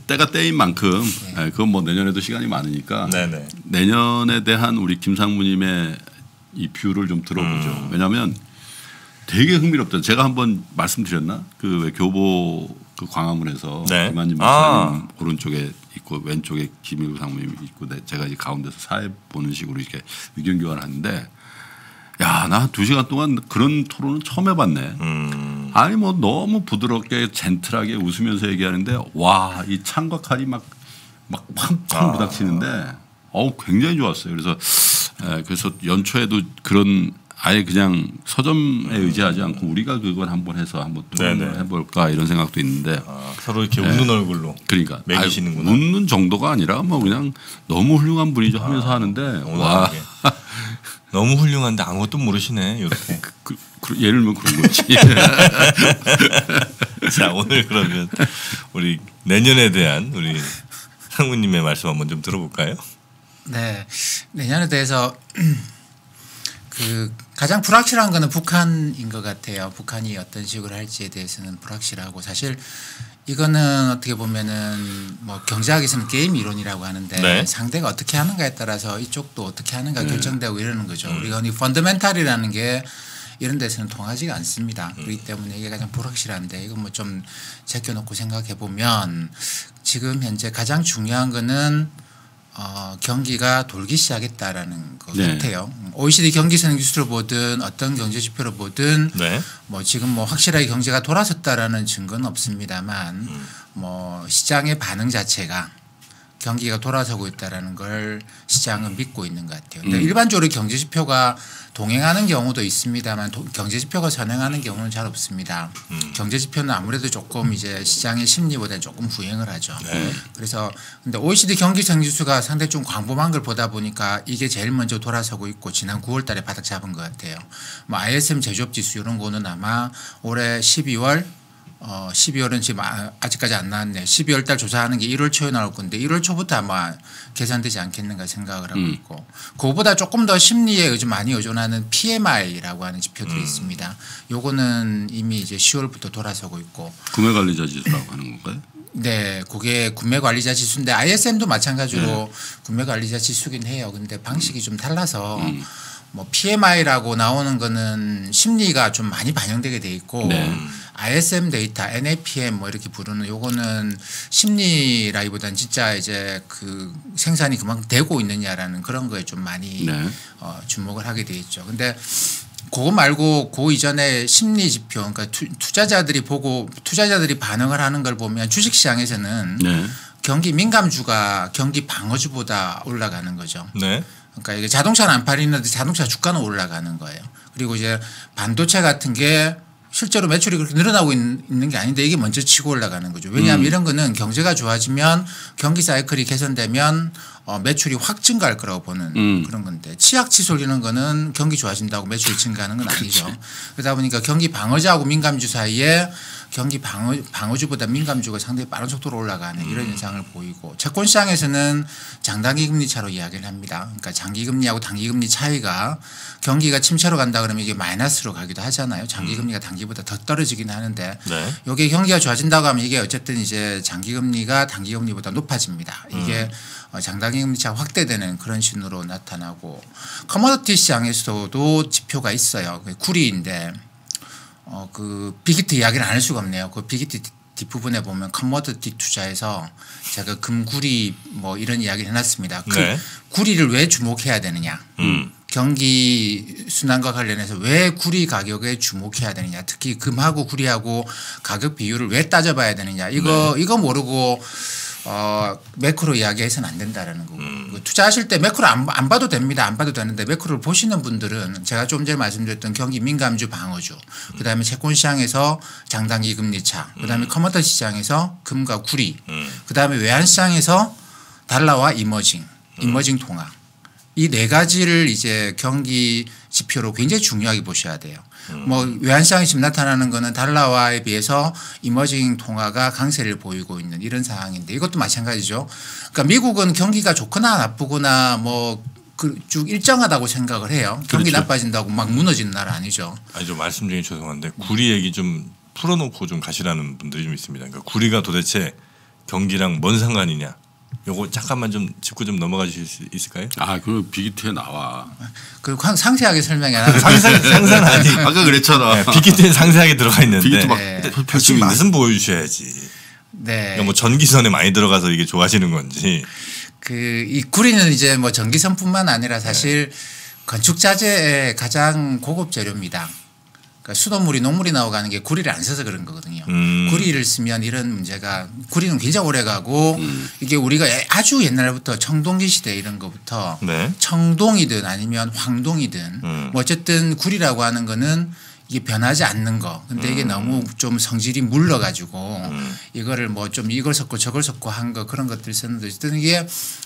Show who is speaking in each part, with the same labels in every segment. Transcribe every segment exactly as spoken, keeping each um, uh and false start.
Speaker 1: 때가 때인 만큼 네. 그건 뭐 내년에도 시간이 많으니까
Speaker 2: 네네.
Speaker 1: 내년에 대한 우리 김상무님의 이 뷰를 좀 들어보죠. 음. 왜냐하면 되게 흥미롭다. 제가 한번 말씀드렸나? 그 왜 교보 그 광화문에서
Speaker 2: 네.
Speaker 1: 김한진 박사님 아. 오른쪽에 있고 왼쪽에 김일구 상무님이 있고 제가 이 가운데서 사회 보는 식으로 이렇게 의견 교환하는데 야, 나 두 시간 동안 그런 토론은 처음 해봤네. 음. 아니 뭐 너무 부드럽게 젠틀하게 웃으면서 얘기하는데 와, 이 창과 칼이 막 막 팡팡 부닥치는데 아. 어우 굉장히 좋았어요. 그래서 에, 그래서 연초에도 그런 아예 그냥 서점에 음. 의지하지 않고 우리가 그걸 한번 해서 한번 토론을 해볼까 이런 생각도 있는데
Speaker 2: 아, 서로 이렇게 네. 웃는 얼굴로
Speaker 1: 그러니까
Speaker 2: 매기시는구나.
Speaker 1: 아니, 웃는 정도가 아니라 뭐 그냥 너무 훌륭한 분이죠 하면서 아, 하는데 와
Speaker 2: 너무 훌륭한데 아무것도 모르시네 이렇게.
Speaker 1: 그, 그, 그, 예를 들면 그런 거지.
Speaker 2: 자 오늘 그러면 우리 내년에 대한 우리 상무님의 말씀 한번 좀 들어볼까요?
Speaker 3: 네, 내년에 대해서 그 가장 불확실한 거는 북한인 것 같아요. 북한이 어떤 식으로 할지에 대해서는 불확실하고 사실 이거는 어떻게 보면은 뭐 경제학에서는 게임 이론이라고 하는데 네. 상대가 어떻게 하는가에 따라서 이쪽도 어떻게 하는가 네. 결정되고 이러는 거죠. 음. 우리가 이 펀더멘탈이라는 게 이런 데서는 통하지가 않습니다. 음. 그렇기 때문에 이게 가장 불확실한데 이거 뭐 좀 제껴놓고 생각해 보면 지금 현재 가장 중요한 거는 어, 경기가 돌기 시작했다라는 것 네. 같아요. 오이시디 경기선 기수를 보든 어떤 경제 지표를 보든 네. 뭐 지금 뭐 확실하게 경제가 돌아섰다라는 증거는 없습니다만 음. 뭐 시장의 반응 자체가 경기가 돌아서고 있다라는 걸 시장은 믿고 있는 것 같아요. 근데 음. 일반적으로 경제 지표가 동행하는 경우도 있습니다만 도, 경제 지표가 선행하는 경우는 잘 없습니다. 음. 경제 지표는 아무래도 조금 이제 시장의 심리보다 조금 후행을 하죠. 네. 그래서 근데 오이시디 경기성 지수가 상당히 좀 광범한 걸 보다 보니까 이게 제일 먼저 돌아서고 있고 지난 구월 달에 바닥 잡은 것 같아요. 뭐 아이에스엠 제조업 지수 이런 거는 아마 올해 십이월 어, 십이월은 지금 아직까지 안 나왔네. 십이월 달 조사하는 게 일월 초에 나올 건데 일월 초부터 아마 계산되지 않겠는가 생각을 하고 음. 있고 그거보다 조금 더 심리에 요즘 많이 의존하는 피엠아이라고 하는 지표들이 음. 있습니다. 요거는 이미 이제 시월부터 돌아서고 있고
Speaker 1: 구매관리자 지수라고 하는 건가요?
Speaker 3: 네, 그게 구매관리자 지수인데 아이에스엠도 마찬가지로 네. 구매관리자 지수긴 해요. 근데 방식이 좀 달라서 음. 뭐 피엠아이라고 나오는 거는 심리가 좀 많이 반영되게 돼 있고 네. 아이에스엠 데이터, 엔에이피엠 뭐 이렇게 부르는 요거는 심리라기보다는 진짜 이제 그 생산이 그만큼 되고 있느냐라는 그런 거에 좀 많이 네. 어, 주목을 하게 돼 있죠. 근데 그거 말고 그 이전에 심리 지표, 그러니까 투, 투자자들이 보고 투자자들이 반응을 하는 걸 보면 주식시장에서는 네. 경기 민감주가 경기 방어주보다 올라가는 거죠. 네. 그러니까 이게 자동차는 안 팔리는데 자동차 주가는 올라가는 거예요. 그리고 이제 반도체 같은 게 실제로 매출이 그렇게 늘어나고 있는 게 아닌데 이게 먼저 치고 올라가는 거죠. 왜냐하면 음. 이런 거는 경제가 좋아지면 경기 사이클이 개선되면 어, 매출이 확 증가할 거라고 보는 음. 그런 건데 치약 치솔 이런 거는 경기 좋아진다고 매출이 증가하는 건 아니죠. 그치. 그러다 보니까 경기 방어주하고 민감주 사이에 경기 방어, 방어주보다 민감주가 상당히 빠른 속도로 올라가는 이런 현상을 보이고 채권 시장에서는 장단기 금리 차로 이야기를 합니다. 그러니까 장기 금리하고 단기 금리 차이가 경기가 침체로 간다 그러면 이게 마이너스로 가기도 하잖아요. 장기 금리가 단기보다 더 떨어지긴 하는데 네. 이게 경기가 좋아진다고 하면 이게 어쨌든 이제 장기 금리가 단기 금리보다 높아집니다. 이게 음. 장단기 금리 차 확대되는 그런 신호로 나타나고 커머디티 시장에서도 지표가 있어요. 구리인데 어, 그 빅히트 이야기를 안 할 수가 없네요. 그 빅히트 뒷부분에 보면 커머디티 투자에서 제가 금구리 뭐 이런 이야기를 해놨습니다. 그 네. 구리를 왜 주목해야 되느냐. 음. 경기 순환과 관련해서 왜 구리 가격에 주목해야 되느냐. 특히 금하고 구리하고 가격 비율을 왜 따져봐야 되느냐. 이거 네. 이거 모르고 어, 매크로 이야기해서는 안 된다라는 거고. 음. 투자하실 때 매크로 안, 안 봐도 됩니다. 안 봐도 되는데 매크로를 보시는 분들은 제가 좀 전에 말씀드렸던 경기 민감주 방어주, 음. 그다음에 채권 시장에서 장단기 금리 차, 그다음에 음. 커머디티 시장에서 금과 구리, 음. 그다음에 외환 시장에서 달러와 이머징, 음. 이머징 통화. 이 네 가지를 이제 경기 지표로 굉장히 중요하게 보셔야 돼요. 음. 뭐 외환시장이 지금 나타나는 거는 달러화에 비해서 이머징 통화가 강세를 보이고 있는 이런 상황인데 이것도 마찬가지죠. 그러니까 미국은 경기가 좋거나 나쁘거나 뭐 그 쭉 일정하다고 생각을 해요. 경기 그렇죠. 나빠진다고 막 무너지는 나라 아니죠.
Speaker 2: 아니 좀 말씀 중에 죄송한데 구리 얘기 좀 풀어놓고 좀 가시라는 분들이 좀 있습니다. 그러니까 구리가 도대체 경기랑 뭔 상관이냐? 요거 잠깐만 좀 짚고 좀 넘어가 주실 수 있을까요?
Speaker 1: 아, 그 빅히트에 나와.
Speaker 3: 그 상세하게 설명해 놔.
Speaker 2: 상상 상상 아니.
Speaker 1: 아까 그랬잖아.
Speaker 2: 네, 빅히트는 상세하게 들어가 있는데.
Speaker 1: 빅히트 막
Speaker 3: 네.
Speaker 2: 대충 맛은 보여주셔야지.
Speaker 3: 네.
Speaker 2: 그러니까 뭐 전기선에 많이 들어가서 이게 좋아지는 건지.
Speaker 3: 그 이 구리는 이제 뭐 전기선뿐만 아니라 사실 네. 건축 자재의 가장 고급 재료입니다. 그러니까 수돗물이 녹물이 나오가는 게 구리를 안 써서 그런 거거든요. 음. 구리를 쓰면 이런 문제가 구리는 굉장히 오래 가고 음. 이게 우리가 아주 옛날부터 청동기 시대 이런 거부터 네. 청동이든 아니면 황동이든 음. 뭐 어쨌든 구리라고 하는 거는 이게 변하지 않는 거. 근데 음. 이게 너무 좀 성질이 물러가지고 음. 이거를 뭐 좀 이걸 섞고 저걸 섞고 한 거 그런 것들 썼는데 어쨌든 이게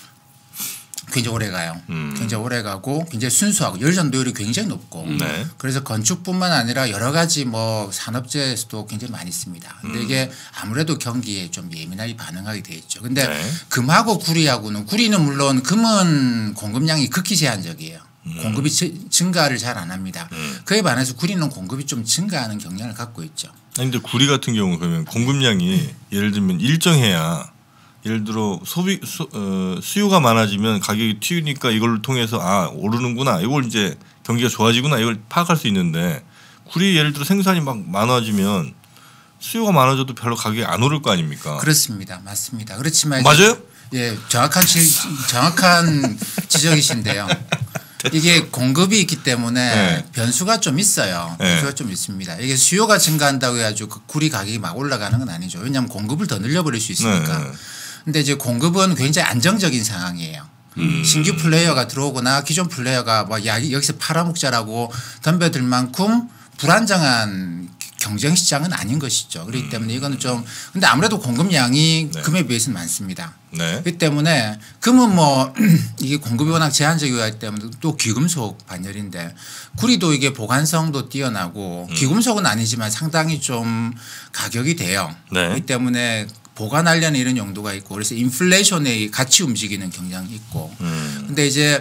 Speaker 3: 굉장히 오래 가요. 음. 굉장히 오래 가고 굉장히 순수하고 열전도율이 굉장히 높고 네. 그래서 건축뿐만 아니라 여러 가지 뭐 산업재에서도 굉장히 많이 씁니다. 근데 음. 이게 아무래도 경기에 좀 예민하게 반응하게 돼 있죠. 근데 네. 금하고 구리하고는 구리는 물론 금은 공급량이 극히 제한적이에요. 음. 공급이 증가를 잘 안 합니다. 음. 그에 반해서 구리는 공급이 좀 증가하는 경향을 갖고 있죠.
Speaker 2: 아니 근데 구리 같은 경우 그러면 공급량이 음. 예를 들면 일정해야 예를 들어 소비 수, 어, 수요가 많아지면 가격이 튀니까 이걸 통해서 아 오르는구나 이걸 이제 경기가 좋아지구나 이걸 파악할 수 있는데 구리 예를 들어 생산이 막 많아지면 수요가 많아져도 별로 가격이 안 오를 거 아닙니까?
Speaker 3: 그렇습니다, 맞습니다. 그렇지만
Speaker 2: 맞아요?
Speaker 3: 예, 정확한 지, 정확한 지적이신데요. 이게 공급이 있기 때문에 네. 변수가 좀 있어요. 변수가 네. 좀 있습니다. 이게 수요가 증가한다고 해가지고 그 구리 가격이 막 올라가는 건 아니죠. 왜냐하면 공급을 더 늘려버릴 수 있으니까. 네. 근데 이제 공급은 굉장히 안정적인 상황이에요. 음. 신규 플레이어가 들어오거나 기존 플레이어가 뭐 여기서 팔아먹자라고 덤벼들 만큼 불안정한 경쟁 시장은 아닌 것이죠. 그렇기 때문에 이거는 좀 근데 아무래도 공급량이 네. 금에 비해서는 많습니다. 네. 그렇기 때문에 금은 뭐 이게 공급이 워낙 제한적이기 때문에 또 귀금속 반열인데 구리도 이게 보관성도 뛰어나고 음. 귀금속은 아니지만 상당히 좀 가격이 돼요. 네. 그렇기 때문에 보관하려는 이런 용도가 있고 그래서 인플레이션에 같이 움직이는 경향이 있고 음. 근데 이제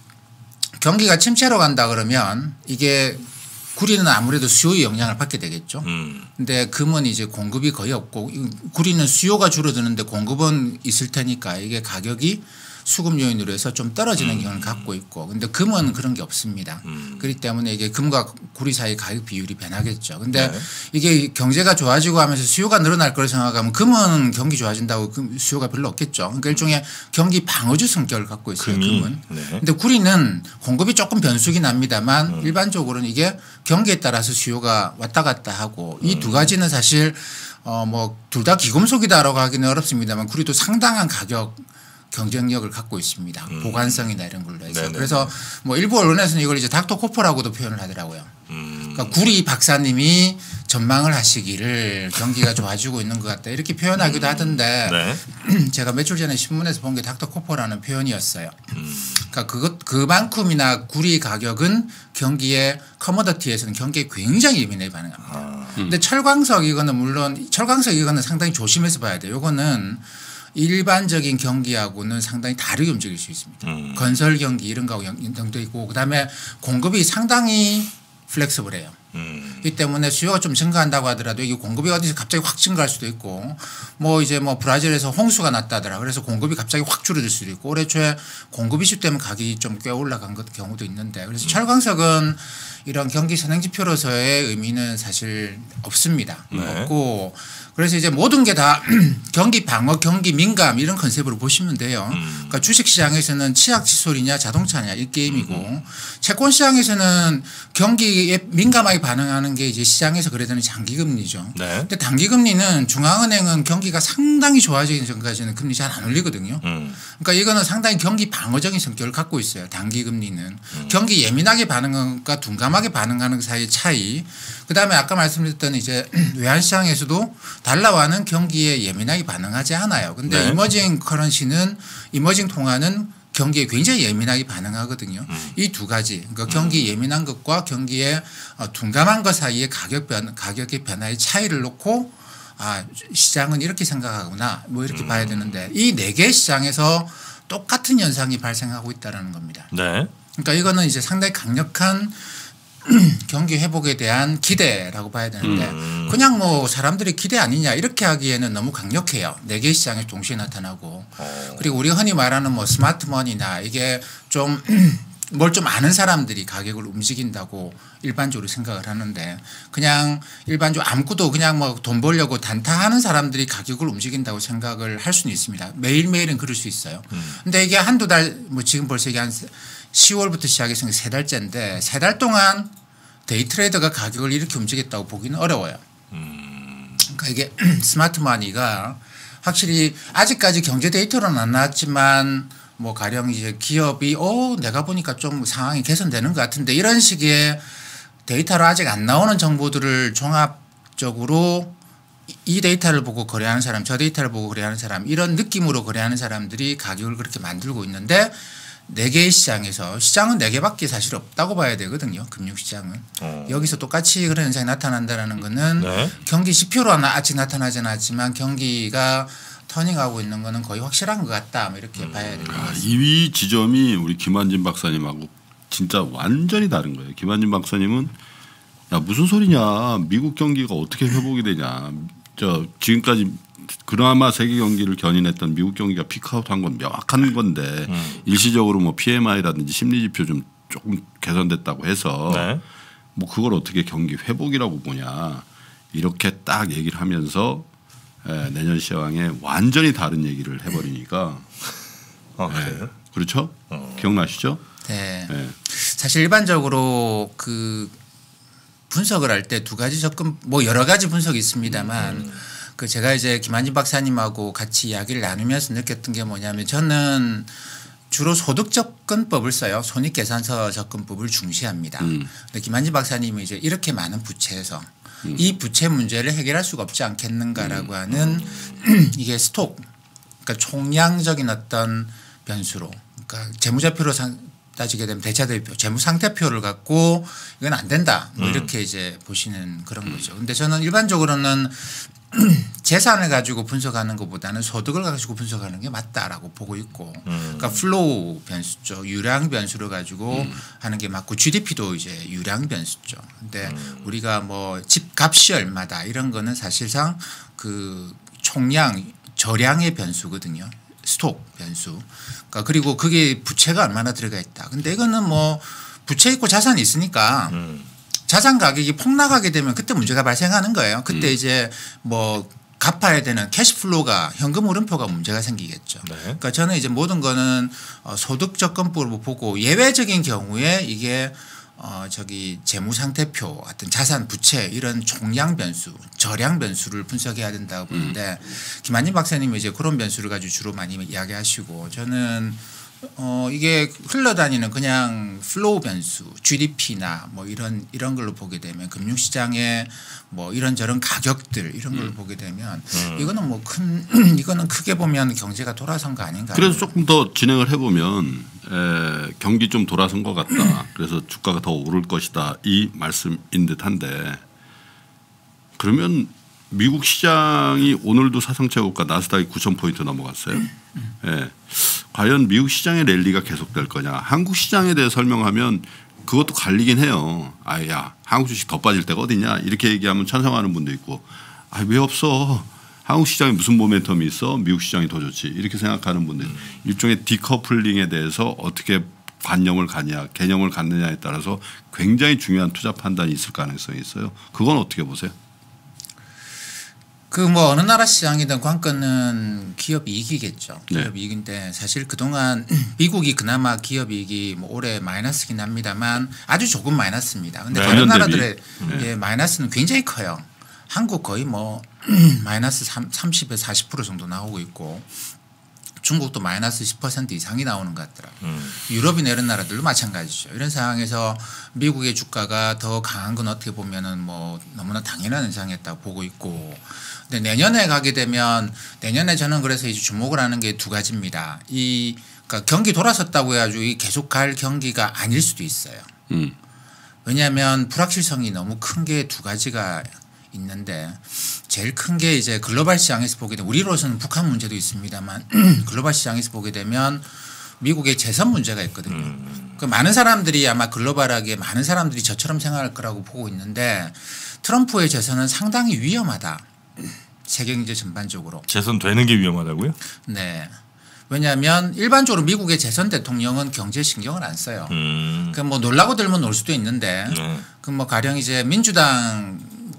Speaker 3: 경기가 침체로 간다 그러면 이게 구리는 아무래도 수요의 영향을 받게 되겠죠. 음. 근데 금은 이제 공급이 거의 없고 구리는 수요가 줄어드는데 공급은 있을 테니까 이게 가격이 수급 요인으로 해서 좀 떨어지는 음. 경향을 갖고 있고 근데 금은 그런 게 없습니다. 음. 그렇기 때문에 이게 금과 구리 사이 가격 비율이 변하겠죠. 근데 네. 이게 경제가 좋아지고 하면서 수요가 늘어날 걸 생각하면 금은 경기 좋아진다고 금 수요가 별로 없겠죠. 그러니까 일종의 경기 방어주 성격을 갖고 있어요. 금이. 금은. 네. 근데 구리는 공급이 조금 변수긴 합니다만 음. 일반적으로는 이게 경기에 따라서 수요가 왔다 갔다 하고 이 두 가지는 사실 어 뭐 둘 다 기금속이다라고 하기는 어렵습니다만 구리도 상당한 가격 경쟁력을 갖고 있습니다. 음. 보관성이나 이런 걸로 해서. 네네. 그래서 뭐 일부 언론에서는 이걸 이제 닥터 코퍼라고도 표현을 하더라고요. 음. 그러니까 구리 박사님이 전망을 하시기를 경기가 좋아지고 있는 것 같다 이렇게 표현하기도 음. 하던데 네. 제가 며칠 전에 신문에서 본 게 닥터 코퍼라는 표현이었어요. 음. 그러니까 그것 그만큼이나 구리 가격은 경기의 커머더티에서는 경기에 굉장히 예민하게 반응합니다. 아. 음. 근데 철광석 이거는 물론 철광석 이거는 상당히 조심해서 봐야 돼요. 이거는 일반적인 경기하고는 상당히 다르게 움직일 수 있습니다. 음. 건설 경기 이런 거하고 연동도 있고 그다음에 공급이 상당히 플렉서블해요. 음. 이 때문에 수요가 좀 증가한다고 하더라도 이게 공급이 어디서 갑자기 확 증가할 수도 있고 뭐 이제 뭐 브라질에서 홍수가 났다더라. 그래서 공급이 갑자기 확 줄어들 수도 있고 올해 초에 공급 이슈 때문에 가격이 좀 꽤 올라간 것 경우도 있는데 그래서 음. 철광석은 이런 경기 선행지표로서의 의미는 사실 없습니다. 네. 없고 그래서 이제 모든 게 다 경기 방어, 경기 민감 이런 컨셉으로 보시면 돼요. 음. 그러니까 주식시장에서는 치약칫솔이냐 자동차냐 이 게임이고 음. 채권시장에서는 경기에 민감하게 반응하는 게 이제 시장에서 그래야 되는 장기금리죠. 네. 근데 단기금리는 중앙은행은 경기가 상당히 좋아지기 전까지는 금리 잘 안 올리거든요. 음. 그러니까 이거는 상당히 경기 방어적인 성격을 갖고 있어요. 단기금리는. 음. 경기 예민하게 반응하는 것과 둔감하게 반응하는 사이의 차이. 그다음에 아까 말씀드렸던 이제 외환시장에서도 달러와는 경기에 예민하게 반응하지 않아요. 근데 네. 이머징 커런시는 이머징 통화는 경기에 굉장히 예민하게 반응하거든요. 음. 이 두 가지. 그러니까 경기 예민한 것과 경기에 둔감한 것 사이의 가격 변 가격의 변화의 차이를 놓고 아 시장은 이렇게 생각하구나 뭐 이렇게 음. 봐야 되는데 이 네 개 시장에서 똑같은 현상이 발생하고 있다는 겁니다.
Speaker 2: 네.
Speaker 3: 그러니까 이거는 이제 상당히 강력한 경기 회복에 대한 기대라고 봐야 되는데
Speaker 2: 음.
Speaker 3: 그냥 뭐 사람들이 기대 아니냐 이렇게 하기에는 너무 강력해요. 네 개 시장에 동시에 나타나고
Speaker 2: 어.
Speaker 3: 그리고 우리가 흔히 말하는 뭐 스마트 머니나 이게 좀 뭘 좀 아는 사람들이 가격을 움직인다고 일반적으로 생각을 하는데 그냥 일반적으로 아무것도 그냥 뭐 돈 벌려고 단타하는 사람들이 가격을 움직인다고 생각을 할 수는 있습니다. 매일매일은 그럴 수 있어요. 음. 근데 이게 한두 달 뭐 지금 벌써 이게 한 시월부터 시작해서 세 달째인데 세 달 동안 데이 트레이더가 가격을 이렇게 움직였다고 보기는 어려워요.
Speaker 2: 음.
Speaker 3: 그러니까 이게 스마트 머니가 확실히 아직까지 경제 데이터로는 안 나왔지만 뭐 가령 이제 기업이 어 내가 보니까 좀 상황이 개선되는 것 같은데 이런 식의 데이터로 아직 안 나오는 정보들을 종합적으로 이 데이터를 보고 거래하는 사람, 저 데이터를 보고 거래하는 사람 이런 느낌으로 거래하는 사람들이 가격을 그렇게 만들고 있는데 네 개의 시장에서 시장은 네 개밖에 사실 없다고 봐야 되거든요. 금융시장은. 어. 여기서 똑같이 그런 현상이 나타난다는 거는 네. 경기 지표로는 아직 나타나지 않았지만 경기가 터닝하고 있는 거는 거의 확실한 것 같다. 뭐 이렇게 음. 봐야 될 것 같습니다.
Speaker 1: 이 위 지점이 우리 김한진 박사님하고 진짜 완전히 다른 거예요. 김한진 박사님은 야 무슨 소리냐. 미국 경기가 어떻게 회복이 되냐. 저 지금까지 그나마 세계 경기를 견인했던 미국 경기가 피크아웃한 건 명확한 건데 음. 일시적으로 뭐 피엠아이라든지 심리 지표 좀 조금 개선됐다고 해서 네. 뭐 그걸 어떻게 경기 회복이라고 보냐. 이렇게 딱 얘기를 하면서 예, 내년 시장에 완전히 다른 얘기를 해버리니까.
Speaker 2: 아, 그래요?
Speaker 1: 예, 그렇죠? 어. 기억나시죠?
Speaker 3: 네. 예. 사실 일반적으로 그 분석을 할 때 두 가지 접근 뭐 여러 가지 분석이 있습니다만 음. 그 제가 이제 김한진 박사님하고 같이 이야기를 나누면서 느꼈던 게 뭐냐면 저는 주로 소득 접근법을 써요. 손익계산서 접근법을 중시합니다. 음. 근데 김한진 박사님은 이제 이렇게 많은 부채에서 음. 이 부채 문제를 해결할 수가 없지 않겠는가라고 음. 하는 음. 이게 스톡, 그러니까 총량적인 어떤 변수로, 그러니까 재무제표로 따지게 되면 대차대표, 재무상태표를 갖고 이건 안 된다, 뭐 이렇게 음. 이제 보시는 그런 거죠. 그런데 저는 일반적으로는 재산을 가지고 분석하는 것보다는 소득을 가지고 분석하는 게 맞다라고 보고 있고, 음. 그러니까 플로우 변수죠, 유량 변수를 가지고 음. 하는 게 맞고, 지디피도 이제 유량 변수죠. 근데 음. 우리가 뭐 집값이 얼마다 이런 거는 사실상 그 총량, 저량의 변수거든요. 스톡 변수. 그러니까 그리고 그게 부채가 얼마나 들어가 있다. 근데 이거는 뭐 부채 있고 자산이 있으니까. 음. 자산 가격이 폭락하게 되면 그때 문제가 발생하는 거예요. 그때 음. 이제 뭐 갚아야 되는 캐시플로우가, 현금 흐름표가 문제가 생기겠죠. 네. 그러니까 저는 이제 모든 거는 소득 접근법으로 보고, 예외적인 경우에 이게 어 저기 재무상태표, 어떤 자산, 부채 이런 총량 변수, 저량 변수를 분석해야 된다고 보는데 음. 김한진 박사님이 이제 그런 변수를 가지고 주로 많이 이야기하시고, 저는 어 이게 흘러다니는 그냥 플로우 변수, 지디피나 뭐 이런 이런 걸로 보게 되면, 금융시장의 뭐 이런저런 가격들 이런 걸 음. 보게 되면 음. 이거는 뭐 큰 이거는 크게 보면 경제가 돌아선 거 아닌가.
Speaker 1: 그래서 조금 더 진행을 해보면 에, 경기 좀 돌아선 것 같다. 그래서 주가가 더 오를 것이다, 이 말씀인 듯한데, 그러면 미국 시장이 오늘도 사상 최고가 나스닥이 구천 포인트 넘어갔어요. 예. 과연 미국 시장의 랠리가 계속될 거냐. 한국 시장에 대해 설명하면 그것도 갈리긴 해요. 아야, 한국 주식 더 빠질 때가 어디냐 이렇게 얘기하면 찬성하는 분도 있고, 아 왜 없어, 한국 시장에 무슨 모멘텀이 있어, 미국 시장이 더 좋지 이렇게 생각하는 분들. 음. 일종의 디커플링에 대해서 어떻게 관념을 갖냐, 개념을 갖느냐에 따라서 굉장히 중요한 투자 판단이 있을 가능성이 있어요. 그건 어떻게 보세요?
Speaker 3: 그 뭐 어느 나라 시장이든 관건은 기업 이익이겠죠. 기업 네. 이익인데 사실 그동안 미국이 그나마 기업 이익이 뭐 올해 마이너스긴 합니다만 아주 조금 마이너스입니다. 근데 네. 다른 나라들의 네. 예, 마이너스는 굉장히 커요. 한국 거의 뭐 마이너스 삼십에서 사십 퍼센트 정도 나오고 있고, 중국도 마이너스 십 퍼센트 이상이 나오는 것 같더라고요. 음. 유럽이나 이런 나라들도 마찬가지죠. 이런 상황에서 미국의 주가가 더 강한 건 어떻게 보면은 뭐 너무나 당연한 현상이었다고 보고 있고, 근데 내년에 가게 되면, 내년에 저는 그래서 이제 주목을 하는 게 두 가지입니다. 이 그러니까 경기 돌아섰다고 해가지고 이 계속 갈 경기가 아닐 수도 있어요. 음. 왜냐하면 불확실성이 너무 큰 게 두 가지가 있는데, 제일 큰 게 이제 글로벌 시장에서 보게 되면, 우리로서는 북한 문제도 있습니다만 글로벌 시장에서 보게 되면 미국의 재선 문제가 있거든요. 음. 그 많은 사람들이 아마 글로벌하게 많은 사람들이 저처럼 생각할 거라고 보고 있는데 트럼프의 재선은 상당히 위험하다. 세계 경제 전반적으로.
Speaker 2: 재선되는 게 위험하다고요?
Speaker 3: 네. 왜냐하면 일반적으로 미국의 재선 대통령은 경제 신경을 안 써요.
Speaker 2: 음.
Speaker 3: 그 뭐 놀라고 들면 놀 수도 있는데
Speaker 2: 네.
Speaker 3: 그 뭐 가령 이제 민주당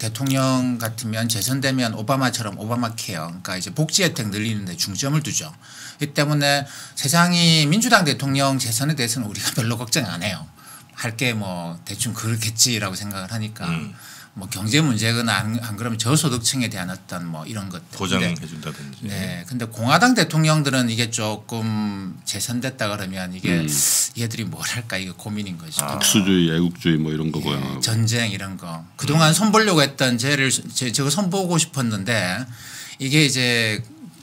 Speaker 3: 대통령 같으면 재선되면 오바마처럼 오바마 케어, 그러니까 이제 복지 혜택 늘리는데 중점을 두죠. 이 때문에 세상이 민주당 대통령 재선에 대해서는 우리가 별로 걱정 안 해요. 할 게 뭐 대충 그렇겠지라고 생각을 하니까.
Speaker 2: 음.
Speaker 3: 뭐 경제 문제거나 안, 안 그러면 저소득층에 대한 어떤 뭐 이런 것들
Speaker 2: 보장해 준다든지.
Speaker 3: 네. 근데 공화당 대통령들은 이게 조금 재선됐다 그러면 이게 음. 얘들이 뭘 할까 이게 고민인 거죠.
Speaker 1: 아. 특수주의, 애국주의 뭐 이런 거고요.
Speaker 3: 네. 전쟁 이런 거. 그동안 음. 손보려고 했던 죄를 제, 저거 손보고 싶었는데 이게 이제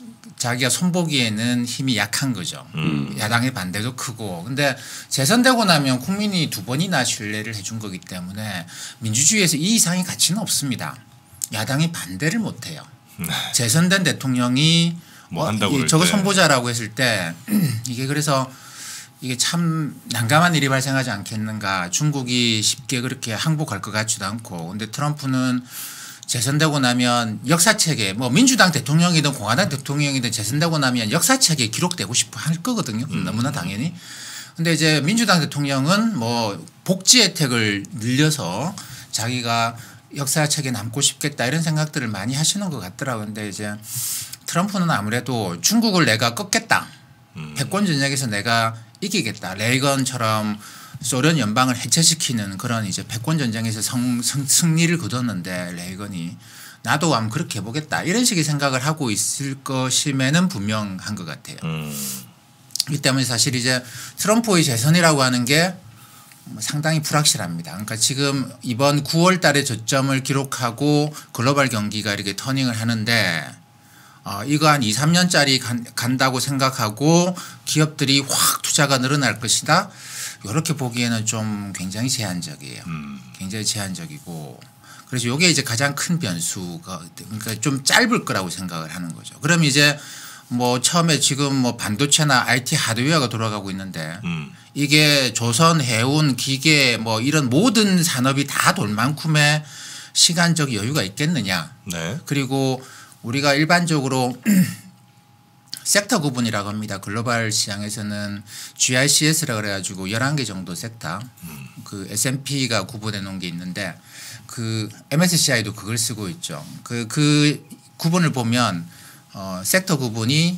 Speaker 3: 자기가 손보기에는 힘이 약한 거죠. 음. 야당의 반대도 크고. 근데 재선되고 나면 국민이 두 번이나 신뢰를 해준 거기 때문에 민주주의에서 이 이상의 가치는 없습니다. 야당이 반대를 못 해요. 네. 재선된 대통령이
Speaker 2: 뭐 한다고
Speaker 3: 어, 저거 손보자라고 했을 때 이게 그래서 이게 참 난감한 일이 발생하지 않겠는가. 중국이 쉽게 그렇게 항복할 것 같지도 않고. 근데 트럼프는 재선되고 나면 역사책에 뭐 민주당 대통령이든 공화당 대통령이든 재선되고 나면 역사책에 기록되고 싶어 할 거거든요. 음. 너무나 당연히. 근데 이제 민주당 대통령은 뭐 복지 혜택을 늘려서 자기가 역사책에 남고 싶겠다 이런 생각들을 많이 하시는 것 같더라고요. 근데 이제 트럼프는 아무래도 중국을 내가 꺾겠다. 음. 패권 전쟁에서 내가 이기겠다. 레이건처럼 소련 연방을 해체시키는 그런 이제 패권 전쟁에서 성, 성, 승리를 거뒀는데 레이건이 나도 한번 그렇게 해보겠다 이런 식의 생각을 하고 있을 것임에는 분명한 것 같아요. 음. 이 때문에 사실 이제 트럼프의 재선이라고 하는 게 상당히 불확실합니다. 그러니까 지금 이번 구월 달에 저점을 기록하고 글로벌 경기가 이렇게 터닝을 하는데 어, 이거 한 이, 삼 년짜리 간, 간다고 생각하고 기업들이 확 투자가 늘어날 것이다. 이렇게 보기에는 좀 굉장히 제한적이에요. 음. 굉장히 제한적이고 그래서 이게 이제 가장 큰 변수가 그러니까 좀 짧을 거라고 생각을 하는 거죠. 그럼 이제 뭐 처음에 지금 뭐 반도체나 아이티 하드웨어가 돌아가고 있는데 음. 이게 조선, 해운, 기계 뭐 이런 모든 산업이 다 돌 만큼의 시간적 여유가 있겠느냐. 네. 그리고 우리가 일반적으로 섹터 구분이라고 합니다. 글로벌 시장에서는 지알씨에스라고 그래가지고 열한 개 정도 섹터 음. 그 에스 앤 피가 구분해 놓은 게 있는데 그 엠에스씨아이도 그걸 쓰고 있죠. 그, 그 구분을 보면 어, 섹터 구분이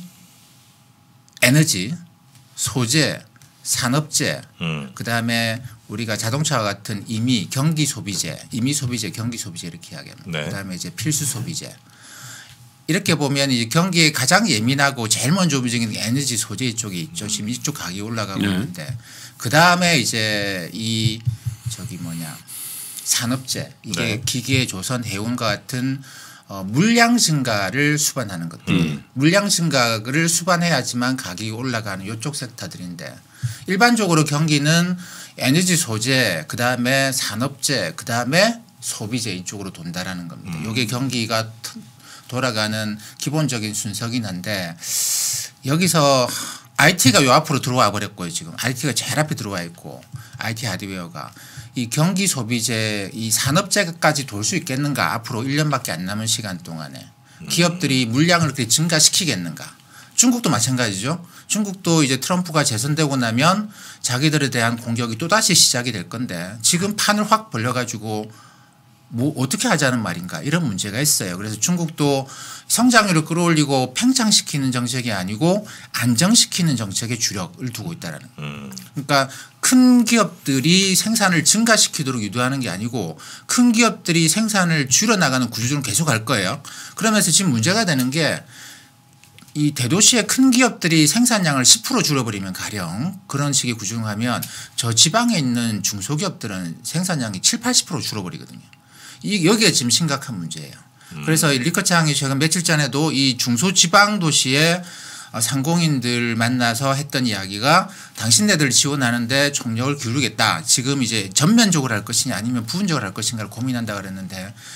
Speaker 3: 에너지, 소재, 산업재 음. 그다음에 우리가 자동차와 같은 임의, 경기 소비재, 임의 소비재, 경기 소비재 이렇게 이야기합니다. 네. 그다음에 이제 필수 소비재. 이렇게 보면 이제 경기에 가장 예민하고 제일 먼저 움직이는 게 에너지 소재 쪽이 있죠. 지금 이쪽 가격이 올라가고 네. 있는데 그 다음에 이제 이 저기 뭐냐 산업재 이게 네. 기계, 조선, 해운과 같은 어, 물량 증가를 수반하는 것들. 음. 물량 증가를 수반해야지만 가격이 올라가는 이쪽 섹터들인데 일반적으로 경기는 에너지 소재, 그 다음에 산업재, 그 다음에 소비재 이쪽으로 돈다라는 겁니다. 이게 음. 경기가 돌아가는 기본적인 순서긴 한데 여기서 아이티가 요 앞으로 들어와 버렸고요. 지금 아이티가 제일 앞에 들어와 있고 아이티 하드웨어가 이 경기 소비재 이 산업재까지 돌 수 있겠는가 앞으로 일 년밖에 안 남은 시간 동안에 기업들이 물량을 그렇게 증가시키겠는가. 중국도 마찬가지죠. 중국도 이제 트럼프가 재선되고 나면 자기들에 대한 공격이 또다시 시작이 될 건데 지금 판을 확 벌려가지고 뭐 어떻게 하자는 말인가 이런 문제가 있어요. 그래서 중국도 성장률을 끌어올리고 팽창시키는 정책이 아니고 안정시키는 정책에 주력을 두고 있다라는 거예요. 그러니까 큰 기업들이 생산을 증가시키도록 유도하는 게 아니고 큰 기업들이 생산을 줄여나가는 구조를 계속 할 거예요. 그러면서 지금 문제가 되는 게 이 대도시의 큰 기업들이 생산량을 십 퍼센트 줄여버리면 가령 그런 식의 구조를 하면 저 지방에 있는 중소기업들은 생산량이 칠, 팔십 퍼센트 줄어버리거든요. 이 여기가 지금 심각한 문제예요. 음. 그래서 리커창이 최근 며칠 전에도 이 중소지방 도시의 상공인들 만나서 했던 이야기가 당신네들 지원하는데 총력을 기울이겠다. 지금 이제 전면적으로 할 것이냐 아니면 부분적으로 할 것인가를 고민한다 그랬는데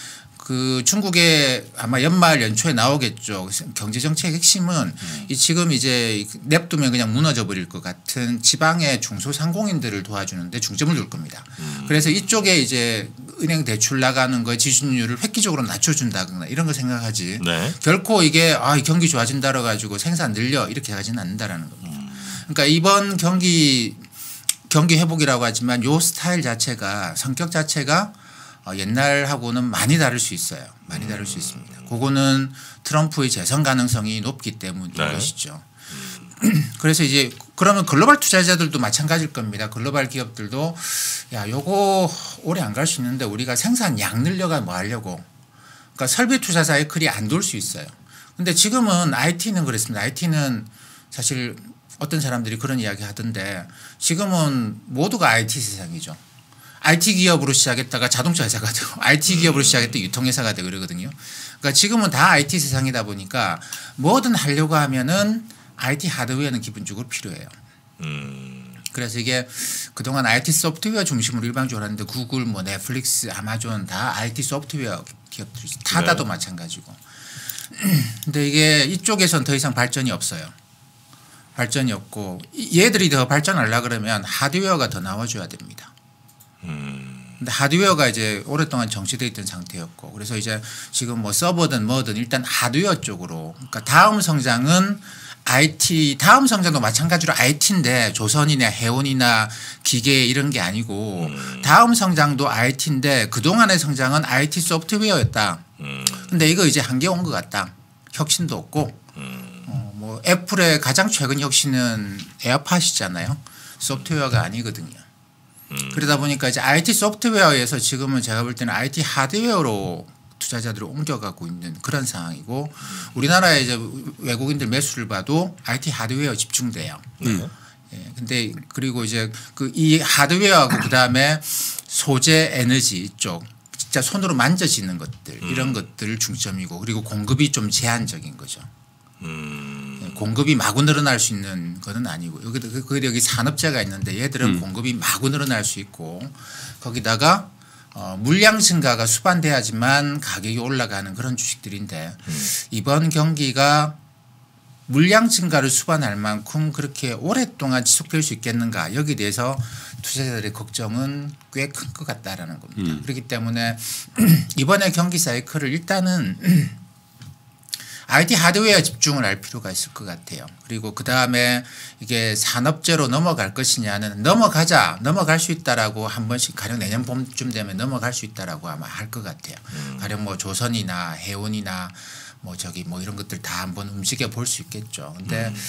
Speaker 3: 그 중국의 아마 연말 연초에 나오겠죠. 경제 정책 핵심은 음. 이 지금 이제 냅두면 그냥 무너져 버릴 것 같은 지방의 중소상공인들을 도와주는데 중점을 둘 겁니다. 음. 그래서 이쪽에 이제 은행 대출 나가는 거에 지준율을 획기적으로 낮춰준다거나 이런 걸 생각하지. 네. 결코 이게 아, 경기 좋아진다라 가지고 생산 늘려 이렇게 하지는 않는다라는 겁니다. 음. 그러니까 이번 경기 경기 회복이라고 하지만 요 스타일 자체가 성격 자체가 어, 옛날하고는 많이 다를 수 있어요. 많이 다를 수 있습니다. 그거는 트럼프의 재선 가능성이 높기 때문인 네. 것이죠. 그래서 이제 그러면 글로벌 투자자들도 마찬가지일 겁니다. 글로벌 기업들도 야 요거 오래 안 갈 수 있는데 우리가 생산 양 늘려가 뭐 하려고. 그러니까 설비 투자 사이클이 안 돌 수 있어요. 근데 지금은 아이티는 그렇습니다. 아이티는 사실 어떤 사람들이 그런 이야기 하던데 지금은 모두가 아이티 세상이죠. 아이티 기업으로 시작했다가 자동차 회사가 되고 아이티 기업으로 시작했다가 유통회사가 되고 그러거든요. 그러니까 지금은 다 아이티 세상이다 보니까 뭐든 하려고 하면은 아이티 하드웨어는 기본적으로 필요해요. 음. 그래서 이게 그동안 아이티 소프트웨어 중심으로 일방적으로 하는데 구글, 뭐 넷플릭스, 아마존 다 아이티 소프트웨어 기업들이 타다도 네. 마찬가지고. 근데 이게 이쪽에선 더 이상 발전이 없어요. 발전이 없고 얘들이 더 발전하려고 그러면 하드웨어가 더 나와줘야 됩니다. 음. 근데 하드웨어가 이제 오랫동안 정체되어 있던 상태였고 그래서 이제 지금 뭐 서버든 뭐든 일단 하드웨어 쪽으로 그러니까 다음 성장은 아이티 다음 성장도 마찬가지로 아이티인데 조선이나 해운이나 기계 이런 게 아니고 음. 다음 성장도 아이티인데 그동안의 성장은 아이티 소프트웨어였다. 음. 근데 이거 이제 한계 온 것 같다. 혁신도 없고 음. 어, 뭐 애플의 가장 최근 혁신은 에어팟이잖아요. 소프트웨어가 아니거든요. 음. 그러다 보니까 이제 아이티 소프트웨어에서 지금은 제가 볼 때는 아이티 하드웨어로 투자자들을 옮겨가고 있는 그런 상황이고 우리나라의 이제 외국인들 매수를 봐도 아이티 하드웨어 집중돼요. 음. 예. 근데 그리고 이제 그 이 하드웨어하고 그 다음에 소재 에너지 쪽 진짜 손으로 만져지는 것들 음. 이런 것들 중점이고 그리고 공급이 좀 제한적인 거죠. 음. 공급이 마구 늘어날 수 있는 건 아니고 여기 그 여기 산업재가 있는데 얘들은 음. 공급이 마구 늘어날 수 있고 거기다가 어, 물량 증가가 수반돼야지만 가격이 올라가는 그런 주식들인데 음. 이번 경기가 물량 증가를 수반할 만큼 그렇게 오랫동안 지속될 수 있겠는가 여기에 대해서 투자자들의 걱정은 꽤 큰 것 같다라는 겁니다. 음. 그렇기 때문에 이번에 경기 사이클을 일단은 아이티 하드웨어 집중을 할 필요가 있을 것 같아요. 그리고 그다음에 이게 산업재로 넘어갈 것이냐는 넘어가자 넘어갈 수 있다라고 한 번씩 가령 내년 봄쯤 되면 넘어갈 수 있다라고 아마 할 것 같아요. 음. 가령 뭐 조선이나 해운이나 뭐 저기 뭐 이런 것들 다 한번 움직여 볼 수 있겠죠. 근데 음.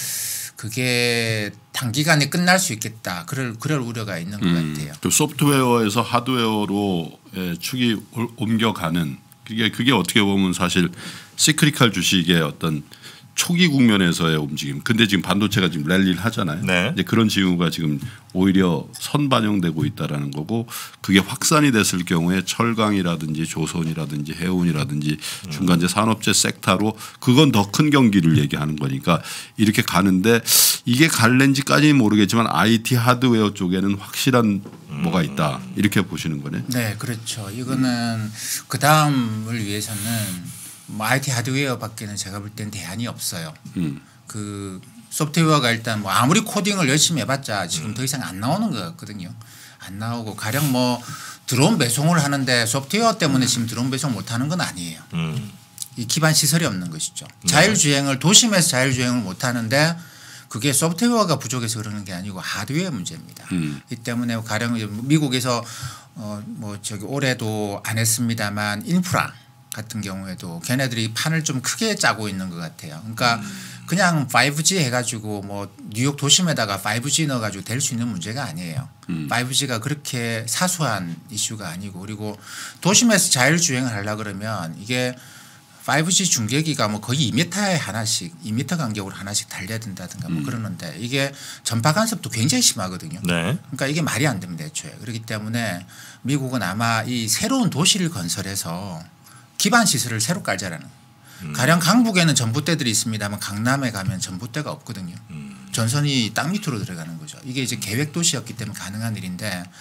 Speaker 3: 그게 단기간에 끝날 수 있겠다. 그럴 그럴 우려가 있는 것 음. 같아요.
Speaker 1: 그 소프트웨어에서 하드웨어로 축이 옮겨가는 그게 그게 어떻게 보면 사실 시크리컬 주식의 어떤 초기 국면에서의 움직임. 근데 지금 반도체가 지금 랠리를 하잖아요. 네. 이제 그런 징후가 지금 오히려 선반영되고 있다라는 거고 그게 확산이 됐을 경우에 철강이라든지 조선이라든지 해운이라든지 음. 중간재 산업재 섹터로 그건 더 큰 경기를 얘기하는 거니까 이렇게 가는데 이게 갈는지까지는 모르겠지만 아이티 하드웨어 쪽에는 확실한 음. 뭐가 있다 이렇게 보시는 거네.
Speaker 3: 네, 그렇죠. 이거는 음. 그 다음을 위해서는 뭐 아이티 하드웨어밖에는 제가 볼 땐 대안이 없어요. 음. 그 소프트웨어가 일단 뭐 아무리 코딩을 열심히 해봤자 지금 음. 더 이상 안 나오는 것 같거든요. 안 나오고 가령 뭐 드론 배송을 하는데 소프트웨어 때문에 음. 지금 드론 배송 못하는 건 아니에요. 음. 이 기반 시설이 없는 것이죠. 네. 자율주행을 도심에서 자율주행을 못하는데 그게 소프트웨어가 부족해서 그러는 게 아니고 하드웨어 문제입니다. 음. 이 때문에 가령 미국에서 어 뭐 저기 올해도 안 했습니다만 인프라 같은 경우에도 걔네들이 판을 좀 크게 짜고 있는 것 같아요. 그러니까 음. 그냥 파이브지 해가지고 뭐 뉴욕 도심에다가 파이브지 넣어가지고 될 수 있는 문제가 아니에요. 음. 파이브지가 그렇게 사소한 이슈가 아니고 그리고 도심에서 자율주행을 하려고 그러면 이게 파이브지 중계기가 뭐 거의 이 미터에 하나씩 이 미터 간격으로 하나씩 달려야 된다든가 뭐 음. 그러는데 이게 전파 간섭도 굉장히 심하거든요. 네. 그러니까 이게 말이 안 됩니다. 애초에. 그렇기 때문에 미국은 아마 이 새로운 도시를 건설해서 기반 시설을 새로 깔자라는 음. 가령 강북에는 전봇대들이 있습니다만 강남에 가면 전봇대가 없거든요. 음. 전선이 땅 밑으로 들어가는 거죠. 이게 이제 계획 도시였기 때문에 가능한 일인데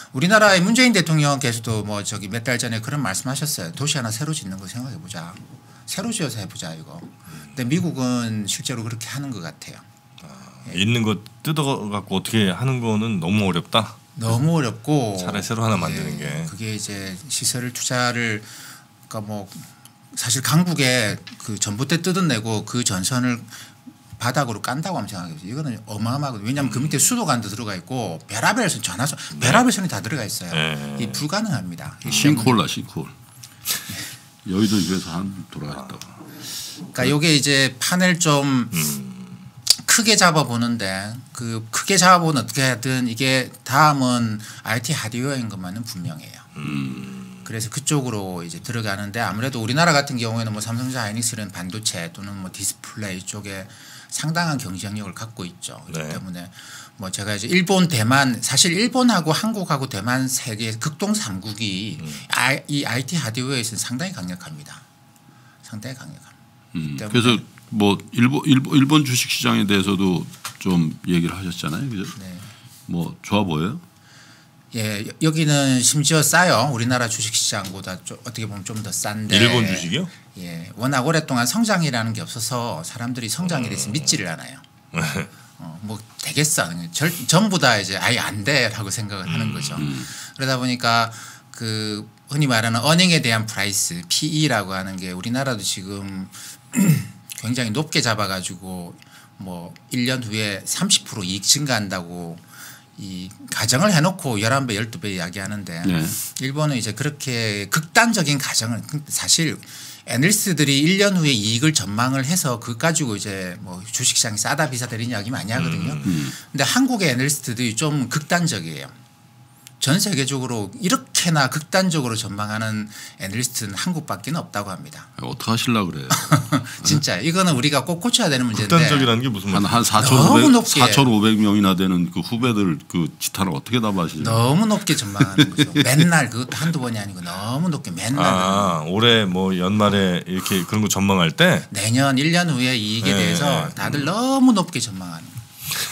Speaker 3: 우리나라의 문재인 대통령께서도 뭐 저기 몇 달 전에 그런 말씀하셨어요. 도시 하나 새로 짓는 거 생각해 보자. 새로 지어서 해보자 이거. 근데 미국은 실제로 그렇게 하는 것 같아요.
Speaker 2: 아, 있는 거 뜯어갖고 어떻게 하는 거는 너무 어렵다.
Speaker 3: 너무 어렵고
Speaker 2: 차라리 새로 하나 만드는
Speaker 3: 예,
Speaker 2: 게.
Speaker 3: 그게 이제 시설 투자를 그러니까 뭐 사실 강북에 그 전봇대 뜯어내고 그 전선을 바닥으로 깐다고 하면 생각해보세요. 이거는 어마어마하거든요. 왜냐하면 그 밑에 수도관도 들어가 있고 베라벨선 전화선 베라벨선이 다 들어가 있어요.
Speaker 2: 네.
Speaker 3: 이 불가능합니다.
Speaker 1: 싱크홀라 싱크홀. 여의도 입에서 한 돌아갔다고.
Speaker 3: 그러니까 이게 이제 판을 좀
Speaker 2: 음.
Speaker 3: 크게 잡아보는데 그 크게 잡아보는 어떻게 하든 이게 다음은 아이티 하드웨어인 것만은 분명해요.
Speaker 2: 음.
Speaker 3: 그래서 그쪽으로 이제 들어가는데 아무래도 우리나라 같은 경우에는 뭐 삼성전자 하이닉스는 반도체 또는 뭐 디스플레이 쪽에 상당한 경쟁력을 갖고 있죠. 그렇기
Speaker 2: 네.
Speaker 3: 때문에 뭐 제가 이제 일본, 대만 사실 일본하고 한국하고 대만 세계 극동 삼국이
Speaker 2: 음.
Speaker 3: 아이, 이 아이티 하드웨어에서는 상당히 강력합니다. 상당히 강력합니다.
Speaker 1: 음,
Speaker 3: 때문에
Speaker 1: 그래서 뭐 일본 일본 일본 주식 시장에 대해서도 좀 얘기를 하셨잖아요. 그죠?
Speaker 3: 네.
Speaker 1: 뭐 좋아 보여요?
Speaker 3: 예, 여- 여기는 심지어 싸요. 우리나라 주식시장보다 좀 어떻게 보면 좀 더 싼데.
Speaker 2: 일본 주식이요?
Speaker 3: 예, 워낙 오랫동안 성장이라는 게 없어서 사람들이 성장에 대해서 믿지를 않아요. 어, 뭐 되겠어. 절, 전부 다 이제 아예 안 돼라고 생각을 하는 거죠. 그러다 보니까 그 흔히 말하는 어닝에 대한 프라이스 피이라고 하는 게 우리나라도 지금 굉장히 높게 잡아가지고 뭐 일 년 후에 삼십 퍼센트 이익 증가한다고 이 가정을 해놓고 열한 배, 열두 배 이야기하는데
Speaker 1: 네.
Speaker 3: 일본은 이제 그렇게 극단적인 가정을 사실 애널리스트들이 일 년 후에 이익을 전망을 해서 그거 가지고 이제 뭐 주식시장이 싸다 비싸다 이런 이야기 많이 하거든요.
Speaker 1: 음.
Speaker 3: 근데 한국의 애널리스트들이 좀 극단적이에요. 전 세계적으로 이렇게나 극단적으로 전망하는 애널리스트는 한국밖에 없다고 합니다.
Speaker 1: 어떻게 하시려고 그래요?
Speaker 3: 진짜 이거는 우리가 꼭 고쳐야 되는 문제인데
Speaker 2: 극단적이라는 게 무슨
Speaker 1: 한,
Speaker 2: 말이에요?
Speaker 1: 한
Speaker 3: 너무
Speaker 1: 사천오백,
Speaker 3: 높게.
Speaker 1: 사천오백 명이나 되는 그 후배들 그 지탄을 어떻게 답하시죠?
Speaker 3: 너무 높게 전망하는 거죠. 맨날 그것도 한두 번이 아니고 너무 높게 맨날
Speaker 2: 아 올해 뭐 연말에 이렇게 그런 거 전망할 때
Speaker 3: 내년 일 년 후에 이익에
Speaker 2: 네.
Speaker 3: 대해서 다들 너무 높게 전망하는 거예요.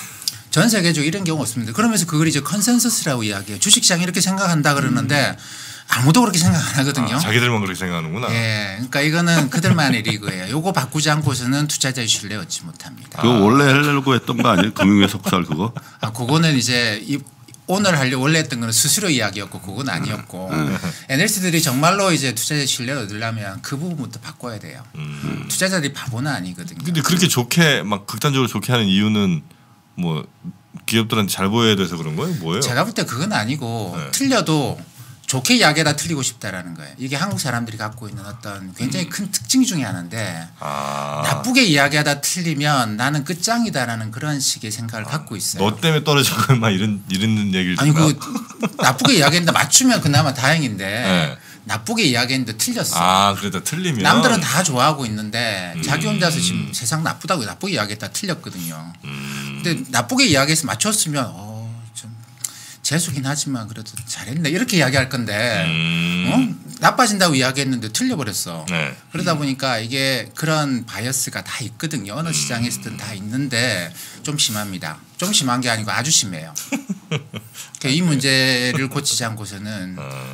Speaker 3: 전 세계적으로 이런 경우 없습니다. 그러면서 그걸 이제 컨센서스라고 이야기해요. 주식시장이 이렇게 생각한다 그러는데 아무도 그렇게 생각 안 하거든요.
Speaker 2: 아, 자기들만 그렇게 생각하는구나.
Speaker 3: 예, 그러니까 이거는 그들만의 리그예요. 요거 바꾸지 않고서는 투자자의 신뢰 얻지 못합니다.
Speaker 1: 그거 원래 하려고 했던 거 아니에요? 금융회 석살 그거?
Speaker 3: 아, 그거는 이제 이 오늘 하려 원래 했던 거는 수수료 이야기였고 그건 아니었고 애널리스트들이 정말로 이제 투자자 신뢰를 얻으려면 그 부분부터 바꿔야 돼요.
Speaker 2: 음.
Speaker 3: 투자자들이 바보는 아니거든요.
Speaker 2: 근데 그렇게 좋게 막 극단적으로 좋게 하는 이유는 뭐 기업들한테 잘 보여야 돼서 그런 거예요? 뭐예요?
Speaker 3: 제가 볼 때 그건 아니고
Speaker 2: 네.
Speaker 3: 틀려도 좋게 이야기하다 틀리고 싶다라는 거예요. 이게 한국 사람들이 갖고 있는 어떤 굉장히
Speaker 2: 음.
Speaker 3: 큰 특징 중에 하나인데
Speaker 2: 아,
Speaker 3: 나쁘게 이야기하다 틀리면 나는 끝장이다라는 그런 식의 생각을 갖고 있어요.
Speaker 2: 너 때문에 떨어져 막 이런 이런 얘기를
Speaker 3: 아니
Speaker 2: 듣나?
Speaker 3: 그 나쁘게 이야기했는데 맞추면 그나마 다행인데
Speaker 2: 네.
Speaker 3: 나쁘게 이야기했는데 틀렸어.
Speaker 2: 아 그래도 틀리면
Speaker 3: 남들은 다 좋아하고 있는데 자기
Speaker 2: 음.
Speaker 3: 혼자서 지금 세상 나쁘다고 나쁘게 이야기했다 틀렸거든요.
Speaker 2: 음.
Speaker 3: 근데 나쁘게 이야기해서 맞췄으면 어, 좀 재수긴 하지만 그래도 잘했네 이렇게 이야기할 건데
Speaker 2: 음.
Speaker 3: 어? 나빠진다고 이야기했는데 틀려버렸어.
Speaker 2: 네.
Speaker 3: 그러다 보니까 이게 그런 바이어스가 다 있거든요. 어느 시장에서든 다 있는데 좀 심합니다. 좀 심한 게 아니고 아주 심해요. 그러니까 이 문제를 고치지 않고서는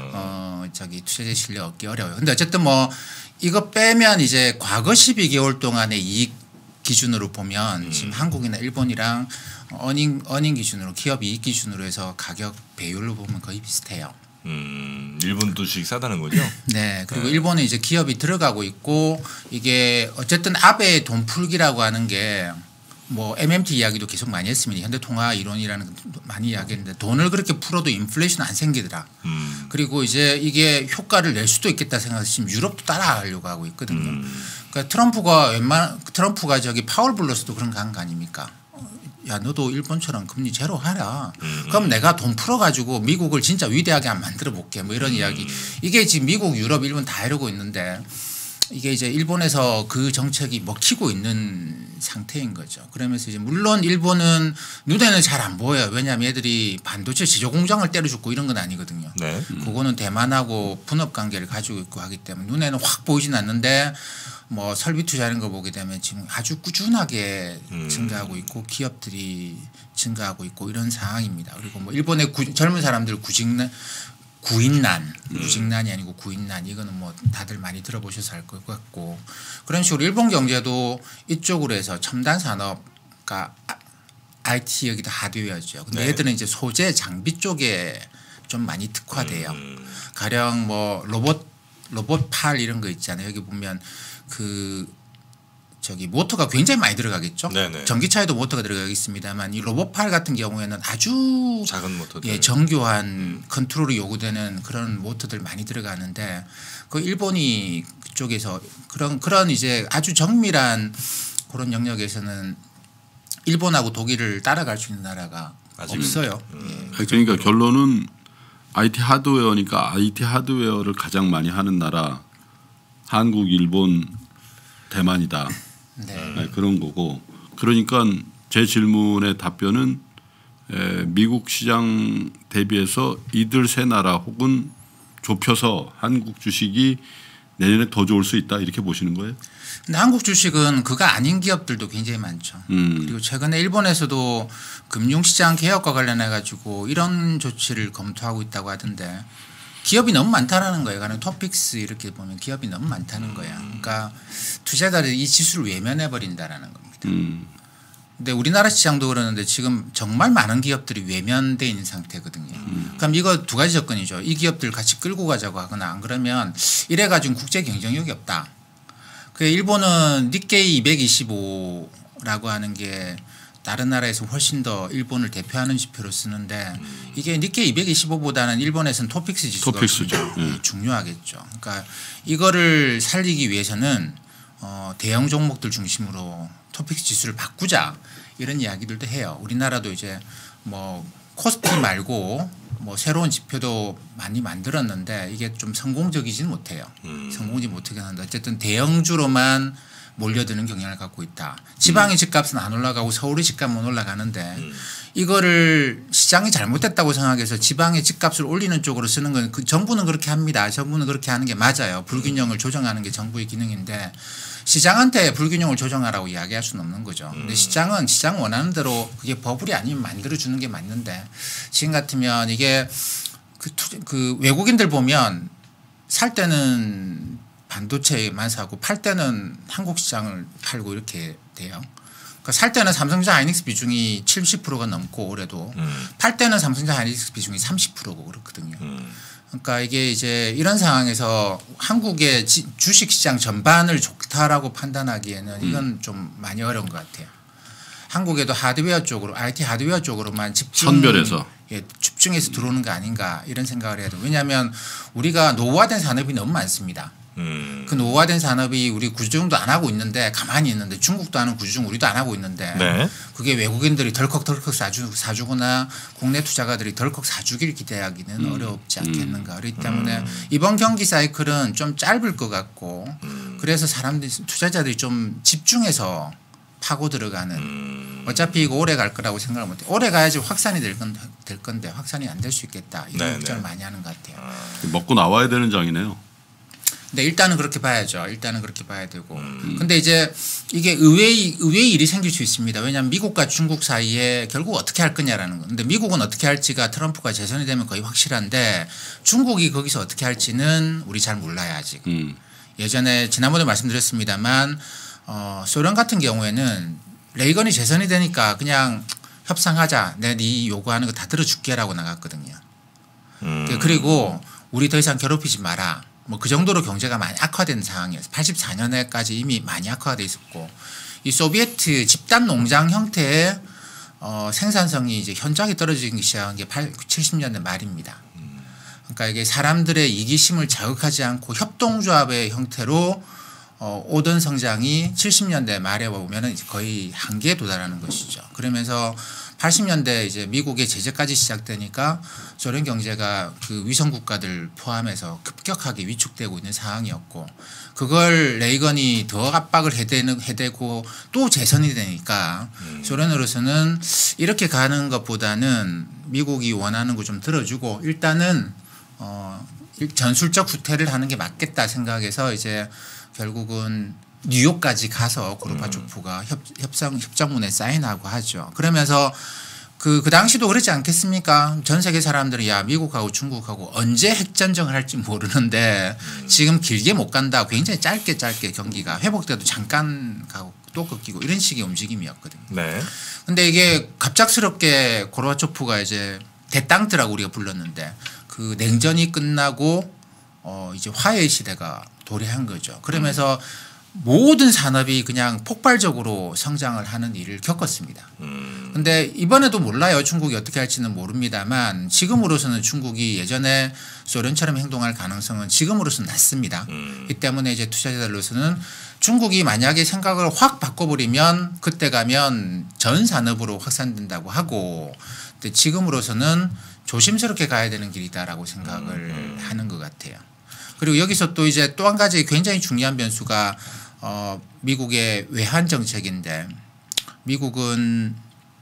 Speaker 3: 어 저기 투자자 신뢰 얻기 어려워요. 근데 어쨌든 뭐 이거 빼면 이제 과거 십이 개월 동안의 이익 기준으로 보면 지금 한국이나 일본이랑 어닝 어닝 기준으로 기업 이익 기준으로 해서 가격 배율로 보면 거의 비슷해요.
Speaker 2: 음, 일본도 주식 싸다는 거죠?
Speaker 3: 네. 그리고 일본은 이제 기업이 들어가고 있고 이게 어쨌든 아베의 돈 풀기라고 하는 게 뭐 엠엠티 이야기도 계속 많이 했습니다. 현대통화 이론이라는 거 많이 이야기했는데 돈을 그렇게 풀어도 인플레이션 안 생기더라.
Speaker 2: 음.
Speaker 3: 그리고 이제 이게 효과를 낼 수도 있겠다 생각해서 지금 유럽도 따라하려고 하고 있거든요.
Speaker 2: 음.
Speaker 3: 그러니까 트럼프가 웬만 트럼프가 저기 파월 불러서도 그런 거 한 거 아닙니까? 야 너도 일본처럼 금리 제로 하라.
Speaker 2: 음.
Speaker 3: 그럼 내가 돈 풀어가지고 미국을 진짜 위대하게 안 만들어 볼게. 뭐 이런
Speaker 2: 음.
Speaker 3: 이야기. 이게 지금 미국, 유럽, 일본 다 이러고 있는데 이게 이제 일본에서 그 정책이 먹히고 있는 상태인 거죠. 그러면서 이제 물론 일본은 눈에는 잘 안 보여요. 왜냐하면 얘들이 반도체 제조 공장을 때려 죽고 이런 건 아니거든요.
Speaker 2: 네.
Speaker 3: 음. 그거는 대만하고 분업 관계를 가지고 있고 하기 때문에 눈에는 확 보이진 않는데 뭐 설비 투자하는 거 보게 되면 지금 아주 꾸준하게
Speaker 2: 음.
Speaker 3: 증가하고 있고 기업들이 증가하고 있고 이런 상황입니다. 그리고 뭐 일본의 구, 젊은 사람들 구직난 구인난, 구직난이 아니고 구인난 이거는 뭐 다들 많이 들어보셔서 알 것 같고 그런 식으로 일본 경제도 이쪽으로 해서 첨단 산업과 아이티 여기도 하드웨어죠. 근데
Speaker 2: 네.
Speaker 3: 얘들은 이제 소재 장비 쪽에 좀 많이 특화돼요.
Speaker 2: 음.
Speaker 3: 가령 뭐 로봇 로봇 팔 이런 거 있잖아요. 여기 보면 그 저기 모터가 굉장히 많이 들어가겠죠.
Speaker 2: 네네.
Speaker 3: 전기차에도 모터가 들어가겠습니다만 이 로봇팔 같은 경우에는 아주
Speaker 2: 작은 모터들.
Speaker 3: 예, 정교한 음. 컨트롤이 요구되는 그런 모터들 많이 들어가는데 그 일본이 그쪽에서 그런 그런 이제 아주 정밀한 그런 영역에서는 일본하고 독일을 따라갈 수 있는 나라가
Speaker 2: 아직
Speaker 3: 없어요.
Speaker 2: 음.
Speaker 3: 예.
Speaker 1: 그러니까 결론은 아이티 하드웨어니까 아이티 하드웨어를 가장 많이 하는 나라 한국, 일본, 대만이다.
Speaker 3: 네.
Speaker 1: 네, 그런 거고 그러니까 제 질문의 답변은 에, 미국 시장 대비해서 이들 세 나라 혹은 좁혀서 한국 주식이 내년에 더 좋을 수 있다 이렇게 보시는 거예요?
Speaker 3: 근데 한국 주식은 그거 아닌 기업들도 굉장히 많죠.
Speaker 1: 음.
Speaker 3: 그리고 최근에 일본에서도 금융시장 개혁과 관련해 가지고 이런 조치를 검토하고 있다고 하던데 기업이 너무 많다라는 거예요. 가령 토픽스 이렇게 보면 기업이 너무 많다는 거야. 그러니까 투자자들이 이 지수를 외면해 버린다라는 겁니다.
Speaker 1: 음.
Speaker 3: 근데 우리나라 시장도 그러는데 지금 정말 많은 기업들이 외면돼 있는 상태거든요.
Speaker 1: 음.
Speaker 3: 그럼 이거 두 가지 조건이죠. 이 기업들 같이 끌고 가자고 하거나 안 그러면 이래 가지고 국제 경쟁력이 없다. 그 일본은 니케이 이백이십오라고 하는 게 다른 나라에서 훨씬 더 일본을 대표하는 지표로 쓰는데 이게 니케이 이백이십오보다는 일본에서는 토픽스 지수가
Speaker 1: 토픽스죠.
Speaker 3: 예. 중요하겠죠. 그러니까 이거를 살리기 위해서는 어 대형 종목들 중심으로 토픽스 지수를 바꾸자 이런 이야기들도 해요. 우리나라도 이제 뭐 코스피 말고 뭐 새로운 지표도 많이 만들었는데 이게 좀 성공적이지는 못해요.
Speaker 2: 음.
Speaker 3: 성공지 못하긴 한데 어쨌든 대형주로만 몰려드는 경향을 갖고 있다. 지방의 집값은 안 올라가고 서울의 집값만 올라가는데
Speaker 2: 음.
Speaker 3: 이거를 시장이 잘못됐다고 생각해서 지방의 집값을 올리는 쪽으로 쓰는 건 그 정부는 그렇게 합니다. 정부는 그렇게 하는 게 맞아요. 불균형을 조정하는 게 정부의 기능인데 시장한테 불균형을 조정하라고 이야기할 수는 없는 거죠. 근데 시장은 시장 원하는 대로 그게 버블이 아니면 만들어주는 게 맞는데 지금 같으면 이게 그, 투, 그 외국인들 보면 살 때는 반도체만 사고 팔 때는 한국 시장을 팔고 이렇게 돼요. 그러니까 살 때는 삼성전자 하이닉스 비중이 칠십 퍼센트가 넘고 올해도
Speaker 2: 음.
Speaker 3: 팔 때는 삼성전자 하이닉스 비중이 삼십 퍼센트고 그렇거든요.
Speaker 2: 음.
Speaker 3: 그러니까 이게 이제 이런 상황에서 한국의 지, 주식시장 전반을 좋다라고 판단하기에는 이건 좀 많이 어려운 것 같아요. 한국에도 하드웨어 쪽으로 아이티 하드웨어 쪽으로만 집중
Speaker 1: 선별해서
Speaker 3: 예, 집중해서 들어오는 거 아닌가 이런 생각을 해야 돼요. 왜냐하면 우리가 노후화된 산업이 너무 많습니다.
Speaker 2: 음.
Speaker 3: 그 노후화된 산업이 우리 구조조정도 안 하고 있는데 가만히 있는데 중국도 하는 구조조정 우리도 안 하고 있는데
Speaker 2: 네.
Speaker 3: 그게 외국인들이 덜컥덜컥 사주, 사주거나 국내 투자가들이 덜컥 사주길 기대하기는
Speaker 1: 음.
Speaker 3: 어렵지 않겠는가. 그렇기 때문에
Speaker 2: 음.
Speaker 3: 이번 경기 사이클은 좀 짧을 것 같고
Speaker 2: 음.
Speaker 3: 그래서 사람들이 투자자들이 좀 집중해서 파고 들어가는
Speaker 2: 음.
Speaker 3: 어차피 이거 오래 갈 거라고 생각을 못해. 오래 가야지 확산이 될, 건, 될 건데 확산이 안 될 수 있겠다. 이런
Speaker 2: 네,
Speaker 3: 걱정을
Speaker 2: 네.
Speaker 3: 많이 하는 것 같아요.
Speaker 1: 먹고 나와야 되는 장이네요.
Speaker 3: 근데 일단은 그렇게 봐야죠. 일단은 그렇게 봐야 되고.
Speaker 2: 음.
Speaker 3: 근데 이제 이게 의외의 의외의 일이 생길 수 있습니다. 왜냐하면 미국과 중국 사이에 결국 어떻게 할 거냐라는 거. 근데 미국은 어떻게 할지가 트럼프가 재선이 되면 거의 확실한데 중국이 거기서 어떻게 할지는 우리 잘 몰라요 아직.
Speaker 1: 음.
Speaker 3: 예전에 지난번에 말씀드렸습니다만 어, 소련 같은 경우에는 레이건이 재선이 되니까 그냥 협상하자. 내가 네 요구하는 거 다 들어줄게라고 나갔거든요.
Speaker 2: 음.
Speaker 3: 그리고 우리 더 이상 괴롭히지 마라. 뭐 그 정도로 경제가 많이 악화된 상황이었어요. 팔십사 년에까지 이미 많이 악화돼 있었고 이 소비에트 집단 농장 형태의 어, 생산성이 이제 현저하게 떨어지기 시작한 게 칠십 년대 말입니다. 그러니까 이게 사람들의 이기심을 자극하지 않고 협동조합의 형태로 어, 오던 성장이 칠십 년대 말에 보면은 이제 거의 한계에 도달하는 것이죠. 그러면서 팔십 년대 이제 미국의 제재까지 시작되니까 소련 경제가 그 위성 국가들 포함해서 급격하게 위축되고 있는 상황이었고 그걸 레이건이 더 압박을 해대는 해대고 또 재선이 되니까 음. 소련으로서는 이렇게 가는 것보다는 미국이 원하는 거 좀 들어주고 일단은 어 전술적 후퇴를 하는 게 맞겠다 생각해서 이제 결국은 뉴욕까지 가서 고르바초프가 음. 협, 협상 협정문에 사인하고 하죠. 그러면서 그, 그 당시도 그렇지 않겠습니까? 전 세계 사람들이 야 미국하고 중국하고 언제 핵전쟁을 할지 모르는데 음. 지금 길게 못 간다. 굉장히 짧게 짧게 경기가 회복돼도 잠깐 가고 또 끊기고 이런 식의 움직임이었거든요.
Speaker 2: 네.
Speaker 3: 근데 이게 갑작스럽게 고르바초프가 이제 대땅트라고 우리가 불렀는데 그 냉전이 끝나고 어 이제 화해의 시대가 도래한 거죠. 그러면서 음. 모든 산업이 그냥 폭발적으로 성장을 하는 일을 겪었습니다. 그런데 음. 이번에도 몰라요. 중국이 어떻게 할지는 모릅니다만 지금으로서는 중국이 예전에 소련처럼 행동할 가능성은 지금으로서는 낮습니다. 음. 이 때문에 이제 투자자들로서는 중국이 만약에 생각을 확 바꿔버리면 그때 가면 전 산업으로 확산된다고 하고 근데 지금으로서는 조심스럽게 가야 되는 길이다라고 생각을 음. 하는 것 같아요. 그리고 여기서 또 이제 또 한 가지 굉장히 중요한 변수가 어, 미국의 외환 정책인데 미국은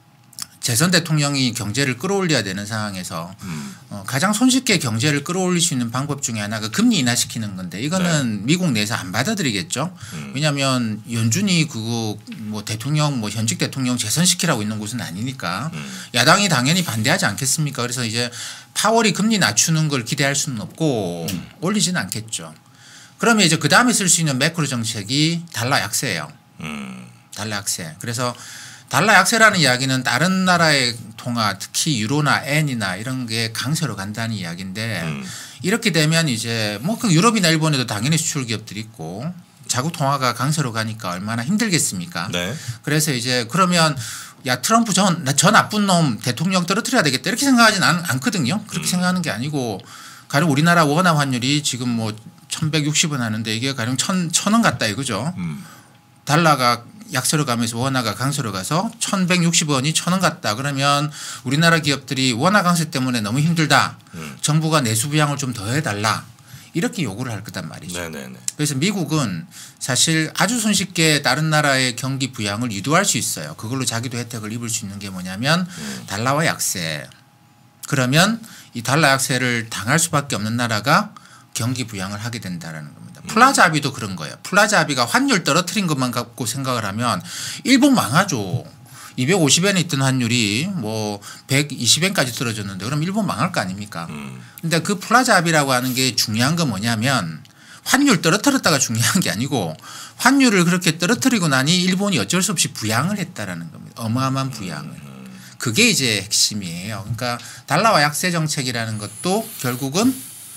Speaker 3: 재선 대통령이 경제를 끌어올려야 되는 상황에서 음. 어, 가장 손쉽게 경제를 끌어올릴 수 있는 방법 중에 하나가 금리 인하시키는 건데 이거는 네. 미국 내에서 안 받아들이겠죠. 음. 왜냐하면 연준이 그거 뭐 대통령 뭐 현직 대통령 재선시키라고 있는 곳은 아니니까 음. 야당이 당연히 반대하지 않겠습니까. 그래서 이제 파월이 금리 낮추는 걸 기대할 수는 없고 음. 올리지는 않겠죠. 그러면 이제 그 다음에 쓸 수 있는 매크로 정책이 달러 약세예요. 음. 달러 약세. 그래서 달러 약세라는 이야기는 다른 나라의 통화 특히 유로나 엔이나 이런 게 강세로 간다는 이야기인데 음. 이렇게 되면 이제 뭐 그 유럽이나 일본에도 당연히 수출 기업들이 있고 자국 통화가 강세로 가니까 얼마나 힘들겠습니까? 네. 그래서 이제 그러면 야 트럼프 전, 저 나쁜 놈 대통령 떨어뜨려야 되겠다 이렇게 생각하진 않, 않거든요. 그렇게 음. 생각하는 게 아니고 가령 우리나라 원화 환율이 지금 뭐 천백육십 원 하는데 이게 가령 천, 천 원 같다 이거죠. 음. 달러가 약세로 가면서 원화가 강세로 가서 천백육십 원이 천 원 같다. 그러면 우리나라 기업들이 원화 강세 때문에 너무 힘들다. 음. 정부가 내수 부양을 좀 더 해달라. 이렇게 요구를 할 거단 말이죠. 네네네. 그래서 미국은 사실 아주 손쉽게 다른 나라의 경기 부양을 유도할 수 있어요. 그걸로 자기도 혜택을 입을 수 있는 게 뭐냐면 음. 달러와 약세. 그러면 이 달러 약세를 당할 수밖에 없는 나라가 경기 부양을 하게 된다라는 겁니다. 플라자 합의도 그런 거예요. 플라자 합의가 환율 떨어뜨린 것만 갖고 생각을 하면 일본 망하죠. 이백오십 엔에 있던 환율이 뭐 백이십 엔까지 떨어졌는데 그럼 일본 망할 거 아닙니까? 근데 그 플라자 합의라고 하는 게 중요한 건 뭐냐면 환율 떨어뜨렸다가 중요한 게 아니고 환율을 그렇게 떨어뜨리고 나니 일본이 어쩔 수 없이 부양을 했다라는 겁니다. 어마어마한 부양을. 그게 이제 핵심이에요. 그러니까 달러와 약세 정책이라는 것도 결국은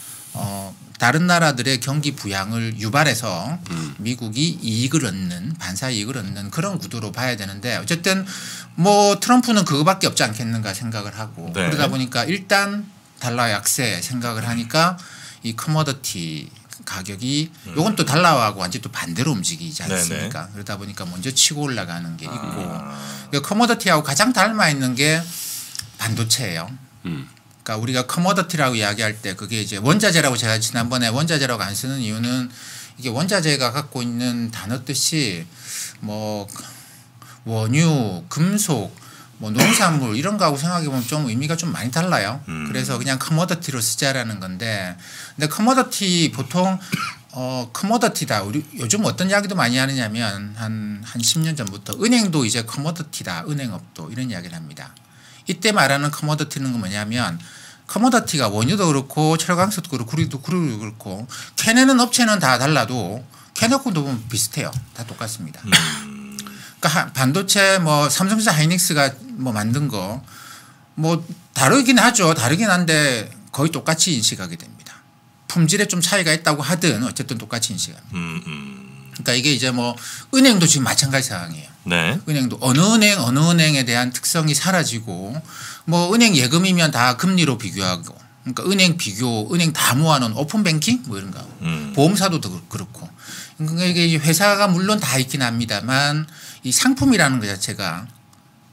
Speaker 3: 어 다른 나라들의 경기 부양을 유발해서 음. 미국이 이익을 얻는 반사 이익을 얻는 그런 구도로 봐야 되는데 어쨌든 뭐 트럼프는 그거밖에 없지 않겠는가 생각을 하고 네. 그러다 보니까 일단 달러 약세 생각을 하니까 이 커머더티 가격이 요건 또 달러하고 완전히 또 반대로 움직이지 않습니까? 네네. 그러다 보니까 먼저 치고 올라가는 게 있고 아. 커머더티하고 가장 닮아 있는 게 반도체예요. 음. 그러니까 우리가 커머더티라고 이야기할 때 그게 이제 원자재라고 제가 지난번에 원자재라고 안 쓰는 이유는 이게 원자재가 갖고 있는 단어 뜻이 뭐 원유, 금속, 뭐 농산물 이런 거하고 생각해 보면 좀 의미가 좀 많이 달라요. 음. 그래서 그냥 커머더티로 쓰자라는 건데 근데 커머더티 보통 어 커머더티다. 우리 요즘 어떤 이야기도 많이 하느냐면 한 한 십 년 전부터 은행도 이제 커머더티다. 은행업도 이런 이야기를 합니다. 이때 말하는 커머더티는 뭐냐면 커머더티가 원유도 그렇고 철강석도 그렇고 구리도 구리도 그렇고 캐내는 업체는 다 달라도 캐놓고도 보면 비슷해요. 다 똑같습니다. 음. 그러니까 반도체 뭐 삼성전자 하이닉스가 뭐 만든 거 뭐 다르긴 하죠. 다르긴 한데 거의 똑같이 인식하게 됩니다. 품질에 좀 차이가 있다고 하든 어쨌든 똑같이 인식합니다. 음, 음. 그러니까 이게 이제 뭐 은행도 지금 마찬가지 상황이에요. 네. 은행도 어느 은행 어느 은행에 대한 특성이 사라지고 뭐 은행 예금이면 다 금리로 비교하고 그러니까 은행 비교 은행 다 모아놓은 오픈 뱅킹 뭐 이런 거 음. 보험사도 그렇고 그러니까 이게 회사가 물론 다 있긴 합니다만 이 상품이라는 것 자체가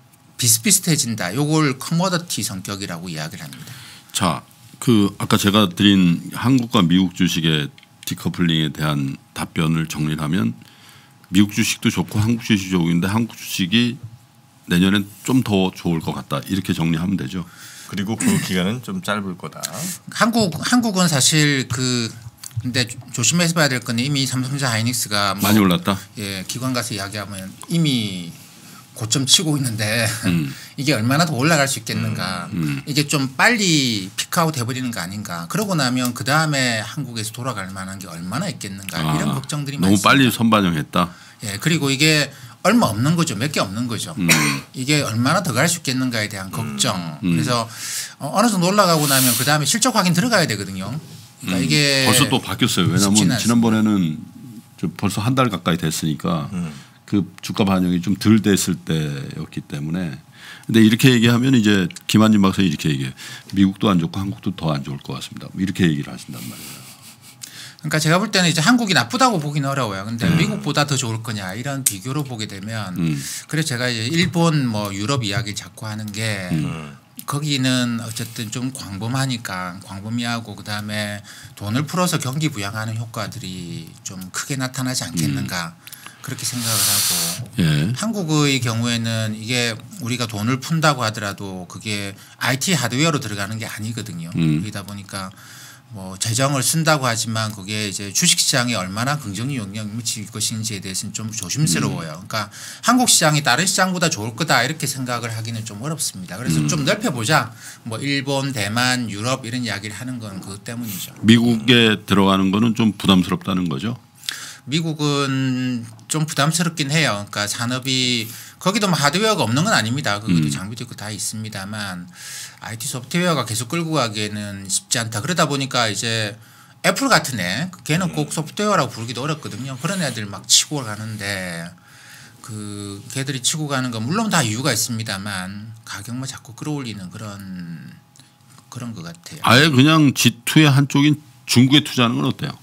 Speaker 3: 비슷비슷해진다. 요걸 커머더티 성격이라고 이야기를 합니다.
Speaker 1: 자, 그 아까 제가 드린 한국과 미국 주식의 디커플링에 대한 답변을 정리하면 미국 주식도 좋고 한국 주식이 좋은데 한국 주식이 내년엔 좀 더 좋을 것 같다. 이렇게 정리하면 되죠.
Speaker 2: 그리고 그 기간은 좀 짧을 거다.
Speaker 3: 한국 한국은 사실 그 근데 조심해서 봐야 될 건 이미 삼성전자 하이닉스가 뭐
Speaker 1: 많이 올랐다.
Speaker 3: 예, 기관 가서 이야기하면 이미 고점 치고 있는데
Speaker 1: 음.
Speaker 3: 이게 얼마나 더 올라갈 수 있겠는가.
Speaker 1: 음. 음.
Speaker 3: 이게 좀 빨리 피크아웃 해버리는 거 아닌가. 그러고 나면 그 다음에 한국에서 돌아갈 만한 게 얼마나 있겠는가.
Speaker 1: 아,
Speaker 3: 이런 걱정들이
Speaker 1: 너무
Speaker 3: 많습니다.
Speaker 1: 빨리 선반영했다.
Speaker 3: 예, 그리고 이게 얼마 없는 거죠. 몇 개 없는 거죠.
Speaker 1: 음.
Speaker 3: 이게 얼마나 더 갈 수 있겠는가에 대한 걱정.
Speaker 1: 음.
Speaker 3: 그래서 어느 정도 올라가고 나면 그 다음에 실적 확인 들어가야 되거든요. 그러니까
Speaker 1: 음.
Speaker 3: 이게
Speaker 1: 벌써 또 바뀌었어요. 왜냐하면 지난번에는 벌써 한 달 가까이 됐으니까
Speaker 2: 음.
Speaker 1: 그 주가 반영이 좀 덜 됐을 때였기 때문에. 근데 이렇게 얘기하면 이제 김한진 박사님 이렇게 얘기해요. 미국도 안 좋고 한국도 더 안 좋을 것 같습니다. 이렇게 얘기를 하신단 말이에요.
Speaker 3: 그러니까 제가 볼 때는 이제 한국이 나쁘다고 보기는 어려워요. 근데
Speaker 1: 음.
Speaker 3: 미국보다 더 좋을 거냐 이런 비교로 보게 되면
Speaker 1: 음.
Speaker 3: 그래서 제가 이제 일본 뭐 유럽 이야기 자꾸 하는 게
Speaker 2: 음.
Speaker 3: 거기는 어쨌든 좀 광범하니까 광범위하고 그다음에 돈을 풀어서 경기 부양하는 효과들이 좀 크게 나타나지 않겠는가 그렇게 생각을 하고
Speaker 1: 예.
Speaker 3: 한국의 경우에는 이게 우리가 돈을 푼다고 하더라도 그게 아이티 하드웨어로 들어가는 게 아니거든요.
Speaker 1: 음.
Speaker 3: 그러다 보니까 뭐 재정을 쓴다고 하지만 그게 이제 주식시장에 얼마나 긍정적 영향을 미칠 것인지에 대해서는 좀 조심스러워요. 그러니까 한국 시장이 다른 시장보다 좋을 거다 이렇게 생각을 하기는 좀 어렵습니다. 그래서
Speaker 1: 음.
Speaker 3: 좀 넓혀보자. 뭐 일본, 대만, 유럽 이런 이야기를 하는 건 그것 때문이죠.
Speaker 1: 미국에 들어가는 거는 좀 부담스럽다는 거죠.
Speaker 3: 미국은 좀 부담스럽긴 해요. 그러니까 산업이 거기도 뭐 하드웨어가 없는 건 아닙니다. 거기도
Speaker 1: 음.
Speaker 3: 장비도 있고 다 있습니다만 아이티 소프트웨어가 계속 끌고 가기에는 쉽지 않다. 그러다 보니까 이제 애플 같은 애 걔는 꼭 소프트웨어라고 부르기도 어렵거든요. 그런 애들 막 치고 가는데 그 걔들이 치고 가는 건 물론 다 이유가 있습니다만 가격만 자꾸 끌어올리는 그런 그런 것 같아요.
Speaker 1: 아예 그냥 지투의 한쪽인 중국에 투자하는 건 어때요?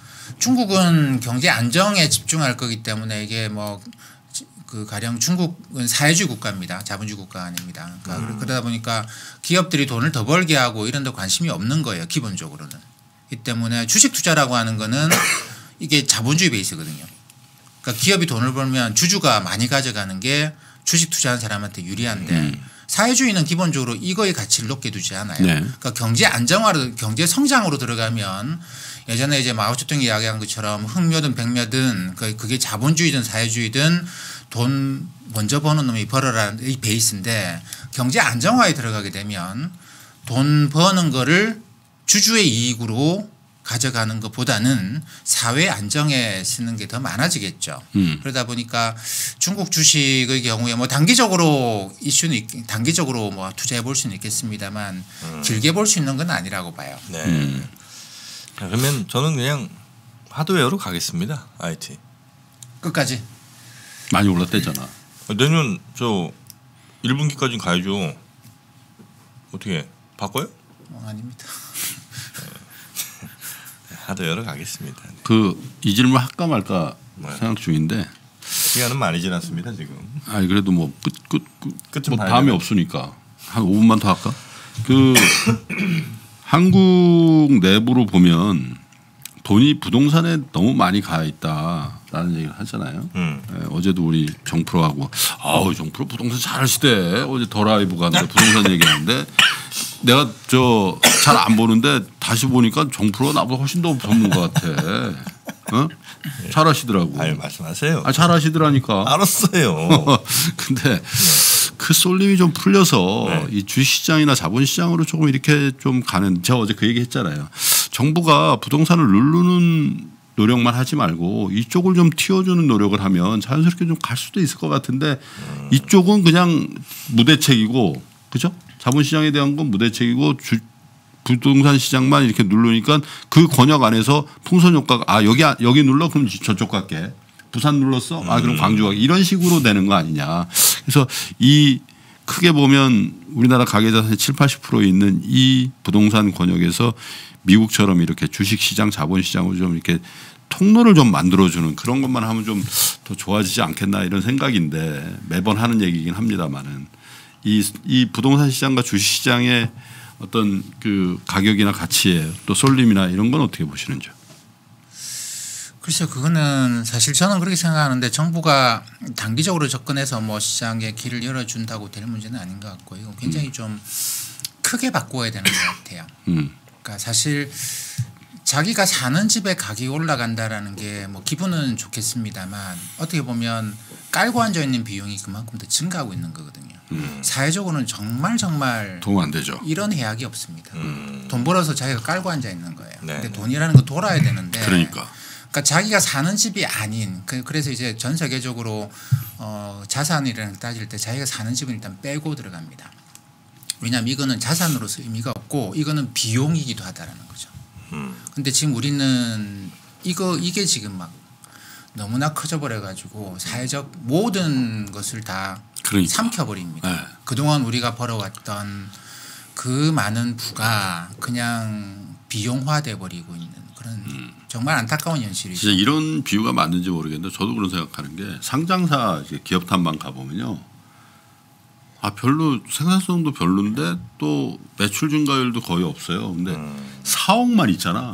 Speaker 3: 중국은 경제 안정에 집중할 거기 때문에 이게 뭐 그 가령 중국은 사회주의 국가입니다. 자본주의 국가가 아닙니다. 그러니까 음. 그러다 보니까 기업들이 돈을 더 벌게 하고 이런 데 관심이 없는 거예요. 기본적으로는. 이 때문에 주식 투자라고 하는 거는 이게 자본주의 베이스거든요. 그러니까 기업이 돈을 벌면 주주가 많이 가져가는 게 주식 투자하는 사람한테 유리한데 음. 사회주의는 기본적으로 이거의 가치를 높게 두지 않아요. 네. 그러니까 경제 안정화로 경제 성장으로 들어가면 예전에 이제 마오쩌둥이 이야기한 것처럼 흑묘든 백묘든 그게 자본주의든 사회주의든 돈 먼저 버는 놈이 벌어라는 이 베이스인데 경제 안정화에 들어가게 되면 돈 버는 거를 주주의 이익으로 가져가는 것보다는 사회 안정에 쓰는 게 더 많아지겠죠. 음. 그러다 보니까 중국 주식의 경우에 뭐 단기적으로 이슈는 있, 단기적으로 뭐 투자해 볼 수는 있겠습니다만 음. 길게 볼 수 있는 건 아니라고 봐요.
Speaker 2: 네.
Speaker 1: 음.
Speaker 2: 그러면 저는 그냥 하드웨어로 가겠습니다. 아이티.
Speaker 3: 끝까지.
Speaker 1: 많이 올랐대잖아.
Speaker 2: 내년 저 일 분기까지 가야죠. 어떻게 바꿔요?
Speaker 3: 어, 아닙니다.
Speaker 2: 하드웨어로 가겠습니다.
Speaker 1: 그 이 질문 할까 말까 네. 생각 중인데
Speaker 2: 시간은 많이 지났습니다 지금.
Speaker 1: 아니 그래도 뭐 끝 끝 끝 뭐 다음이
Speaker 2: 되나?
Speaker 1: 없으니까 한 오 분만 더 할까? 그 한국 내부로 보면 돈이 부동산에 너무 많이 가 있다라는 얘기를 하잖아요. 음. 네, 어제도 우리 정프로하고 아우 정프로 부동산 잘하시대. 어제 더 라이브 가는데 부동산 얘기하는데 내가 저 잘 안 보는데 다시 보니까 정프로가 나보다 훨씬 더 전문가 같아. 어? 잘하시더라고.
Speaker 2: 아유 말씀하세요.
Speaker 1: 아 잘하시더라니까.
Speaker 2: 알았어요.
Speaker 1: 근데 네. 그 쏠림이 좀 풀려서
Speaker 2: 네.
Speaker 1: 이 주식시장이나 자본시장으로 조금 이렇게 좀 가는 제가 어제 그 얘기 했잖아요. 정부가 부동산을 누르는 노력만 하지 말고 이쪽을 좀 틔워주는 노력을 하면 자연스럽게 좀 갈 수도 있을 것 같은데 음. 이쪽은 그냥 무대책이고 그죠? 자본시장에 대한 건 무대책이고 주, 부동산 시장만 이렇게 누르니까 그 권역 안에서 풍선 효과가 아 여기 여기 눌러 그럼 저쪽 갈게. 부산 눌렀어? 아 그럼 광주 가게. 이런 식으로 되는 거 아니냐. 그래서 이 크게 보면 우리나라 가계자산의 칠, 팔십 퍼센트 있는 이 부동산 권역에서 미국처럼 이렇게 주식시장, 자본시장으로 좀 이렇게 통로를 좀 만들어주는 그런 것만 하면 좀 더 좋아지지 않겠나 이런 생각인데 매번 하는 얘기긴 합니다만은 이, 이 부동산 시장과 주식 시장의 어떤 그 가격이나 가치에 또 쏠림이나 이런 건 어떻게 보시는지요?
Speaker 3: 글쎄요, 그거는 사실 저는 그렇게 생각하는데 정부가 단기적으로 접근해서 뭐 시장에 길을 열어준다고 될 문제는 아닌 것 같고 이건 굉장히
Speaker 1: 음.
Speaker 3: 좀 크게 바꿔야 되는 것 같아요.
Speaker 1: 음.
Speaker 3: 그러니까 사실 자기가 사는 집에 가격이 올라간다라는 게 뭐 기분은 좋겠습니다만 어떻게 보면 깔고 앉아 있는 비용이 그만큼 더 증가하고 있는 거거든요.
Speaker 1: 음.
Speaker 3: 사회적으로는 정말 정말
Speaker 1: 도움 안 되죠.
Speaker 3: 이런 해악이 없습니다.
Speaker 2: 음.
Speaker 3: 돈 벌어서 자기가 깔고 앉아 있는 거예요.
Speaker 2: 네.
Speaker 3: 근데 돈이라는 건 돌아야 되는데.
Speaker 1: 그러니까.
Speaker 3: 그러니까 자기가 사는 집이 아닌 그- 그래서 이제 전 세계적으로 어 자산이라는 걸 따질 때 자기가 사는 집은 일단 빼고 들어갑니다. 왜냐하면 이거는 자산으로서 의미가 없고 이거는 비용이기도 하다라는 거죠.
Speaker 2: 음.
Speaker 3: 근데 지금 우리는 이거 이게 지금 막 너무나 커져버려 가지고 사회적 모든 것을 다
Speaker 1: 그러니까.
Speaker 3: 삼켜버립니다.
Speaker 1: 네.
Speaker 3: 그동안 우리가 벌어왔던 그 많은 부가 그냥 비용화돼 버리고 있는 그런
Speaker 1: 음.
Speaker 3: 정말 안타까운 현실이죠.
Speaker 1: 진짜 이런 비유가 맞는지 모르겠는데 저도 그런 생각하는 게 상장사 이제 기업 탐방 가보면요. 아 별로 생산성도 별론데 또 매출 증가율도 거의 없어요. 근데
Speaker 2: 음.
Speaker 1: 사억만 있잖아.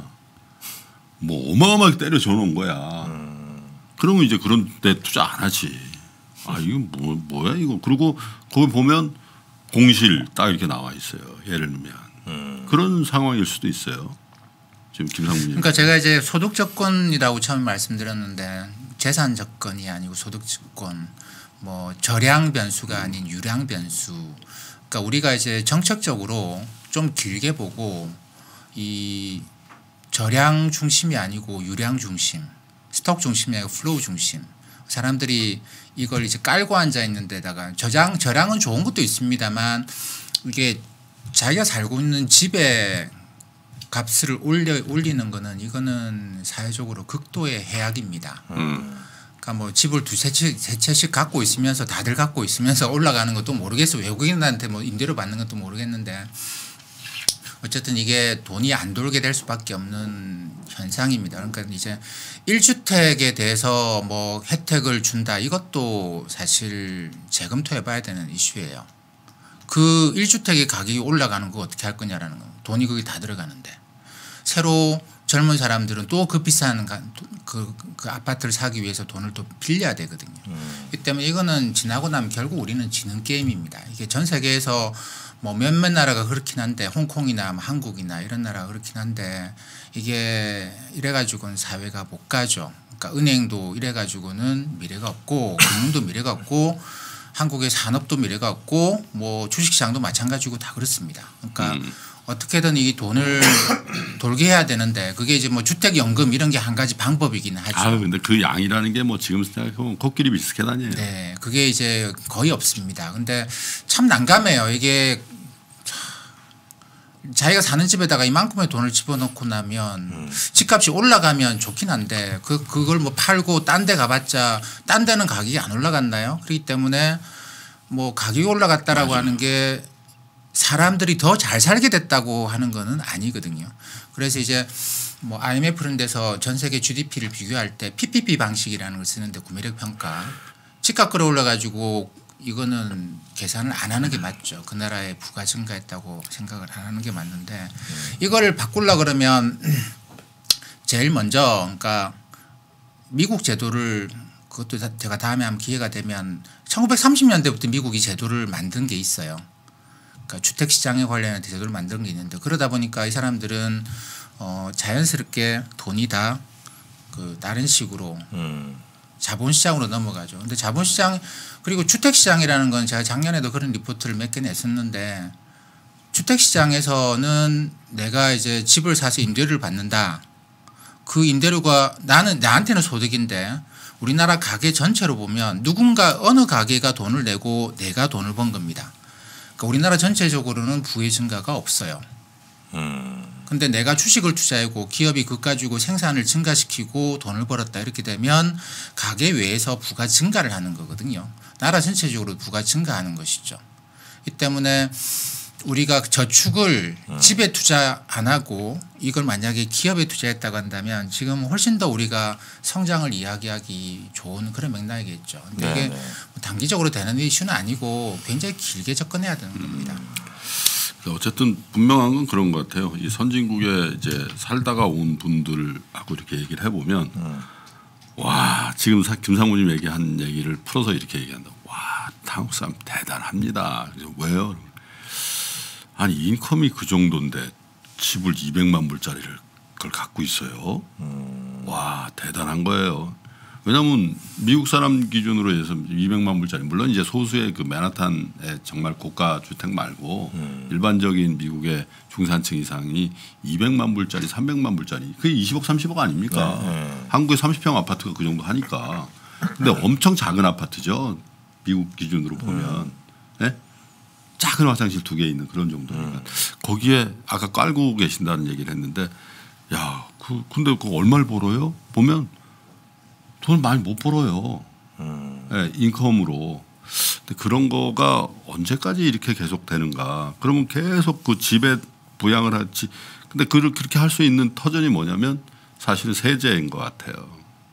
Speaker 1: 뭐 어마어마하게 때려 줘놓은 거야.
Speaker 2: 음.
Speaker 1: 그러면 이제 그런 데 투자 안 하지. 아 이거 뭐, 뭐야 이거. 그리고 거기 보면 공실 딱 이렇게 나와 있어요. 예를 들면.
Speaker 2: 음.
Speaker 1: 그런 상황일 수도 있어요. 지금 김상무님.
Speaker 3: 그러니까 제가 이제 소득 조건이라고 처음에 말씀드렸는데 재산 조건이 아니고 소득 조건, 뭐 저량 변수가 아닌 유량 변수. 그러니까 우리가 이제 정책적으로 좀 길게 보고 이 저량 중심이 아니고 유량 중심, 스톡 중심이 아니고 플로우 중심. 사람들이 이걸 이제 깔고 앉아 있는 데다가 저장 저량은 좋은 것도 있습니다만 이게 자기가 살고 있는 집에 값을 올려 올리는 거는 이거는 사회적으로 극도의 해악입니다.
Speaker 1: 음.
Speaker 3: 그러니까 뭐 집을 두세 채, 세 채씩 갖고 있으면서 다들 갖고 있으면서 올라가는 것도 모르겠어. 외국인한테 뭐 임대료 받는 것도 모르겠는데 어쨌든 이게 돈이 안 돌게 될 수밖에 없는 현상입니다. 그러니까 이제 일 주택에 대해서 뭐 혜택을 준다 이것도 사실 재검토해 봐야 되는 이슈예요. 그 일 주택의 가격이 올라가는 거 어떻게 할 거냐라는 거. 돈이 거기 다 들어가는데 새로 젊은 사람들은 또 그 비싼 그, 그 아파트를 사기 위해서 돈을 또 빌려야 되거든요.
Speaker 2: 음.
Speaker 3: 이 때문에 이거는 지나고 나면 결국 우리는 지는 게임입니다. 이게 전 세계에서 뭐 몇몇 나라가 그렇긴 한데 홍콩이나 뭐 한국이나 이런 나라가 그렇긴 한데 이게 이래가지고는 사회가 못 가죠. 그러니까 은행도 이래가지고는 미래가 없고 금융도 미래가 없고 한국의 산업도 미래가 없고 뭐 주식시장도 마찬가지고 다 그렇습니다. 그러니까
Speaker 1: 음.
Speaker 3: 어떻게든 이 돈을 돌게 해야 되는데 그게 이제 뭐 주택연금 이런 게 한 가지 방법이긴 하죠.
Speaker 1: 아 근데 그 양이라는 게 뭐 지금 생각해보면 코끼리 비슷해 다녀요.
Speaker 3: 네, 그게 이제 거의 없습니다. 근데 참 난감해요. 이게 자기가 사는 집에다가 이만큼의 돈을 집어넣고 나면
Speaker 2: 음.
Speaker 3: 집값이 올라가면 좋긴 한데 그 그걸 뭐 팔고 딴 데 가봤자 딴 데는 가격이 안 올라갔나요? 그렇기 때문에 뭐 가격이 올라갔다라고
Speaker 1: 맞아요.
Speaker 3: 하는 게 사람들이 더 잘 살게 됐다고 하는 거는 아니거든요. 그래서 이제 뭐 아이엠에프 이런 데서 전 세계 지디피를 비교할 때 피피피 방식이라는 걸 쓰는데 구매력 평가 집값 끌어올라 가지고 이거는 계산을 안 하는 게 맞죠. 그 나라의 부가 증가했다고 생각을 안 하는 게 맞는데 이걸 바꾸려 그러면 제일 먼저 그러니까 미국 제도를 그것도 제가 다음에 한번 기회가 되면 천구백삼십 년대부터 미국이 제도를 만든 게 있어요. 그러니까 주택 시장에 관련한 제도를 만든 게 있는데 그러다 보니까 이 사람들은 어 자연스럽게 돈이 다 그 다른 식으로
Speaker 2: 음.
Speaker 3: 자본시장으로 넘어가죠. 근데 자본시장 그리고 주택시장이라는 건 제가 작년에도 그런 리포트를 몇 개 냈었는데 주택시장에서는 내가 이제 집을 사서 임대료를 받는다. 그 임대료가 나는 나한테는 소득인데 우리나라 가계 전체로 보면 누군가 어느 가게가 돈을 내고 내가 돈을 번 겁니다. 그러니까 우리나라 전체적으로는 부의 증가가 없어요.
Speaker 2: 음.
Speaker 3: 근데 내가 주식을 투자하고 기업이 그것 가지고 생산을 증가시키고 돈을 벌었다 이렇게 되면 가계 외에서 부가 증가를 하는 거거든요. 나라 전체적으로 부가 증가하는 것이죠. 이 때문에 우리가 저축을
Speaker 2: 음.
Speaker 3: 집에 투자 안 하고 이걸 만약에 기업에 투자했다고 한다면 지금 훨씬 더 우리가 성장을 이야기하기 좋은 그런 맥락이겠죠. 근데
Speaker 2: 네,
Speaker 3: 이게
Speaker 2: 네.
Speaker 3: 단기적으로 되는 이슈는 아니고 굉장히 길게 접근해야 되는 겁니다.
Speaker 1: 음. 어쨌든 분명한 건 그런 것 같아요. 이 선진국에 이제 살다가 온 분들하고 이렇게 얘기를 해보면
Speaker 2: 음.
Speaker 1: 와 지금 김상무님 얘기한 얘기를 풀어서 이렇게 얘기한다. 와 한국 사람 대단합니다. 그래서 왜요? 아니 인컴이 그 정도인데 집을 이백만 불짜리를 그걸 갖고 있어요.
Speaker 2: 음.
Speaker 1: 와 대단한 거예요. 왜냐하면 미국 사람 기준으로 해서 이백만 불짜리 물론 이제 소수의 그 맨하탄의 정말 고가 주택 말고
Speaker 2: 음.
Speaker 1: 일반적인 미국의 중산층 이상이 이백만 불짜리 삼백만 불짜리 그게 이십억 삼십억 아닙니까?
Speaker 2: 네, 네.
Speaker 1: 한국의 삼십 평 아파트가 그 정도 하니까 근데 엄청 작은 아파트죠. 미국 기준으로 보면
Speaker 2: 음.
Speaker 1: 네? 작은 화장실 두 개 있는 그런 정도니까
Speaker 2: 음.
Speaker 1: 거기에 아까 깔고 계신다는 얘기를 했는데 야, 그 근데 그 얼마를 벌어요? 보면 돈을 많이 못 벌어요.
Speaker 2: 음.
Speaker 1: 네, 인컴으로. 근데 그런 거가 언제까지 이렇게 계속 되는가? 그러면 계속 그 집에 부양을 하지. 근데 그 그렇게 할 수 있는 터전이 뭐냐면 사실은 세제인 것 같아요.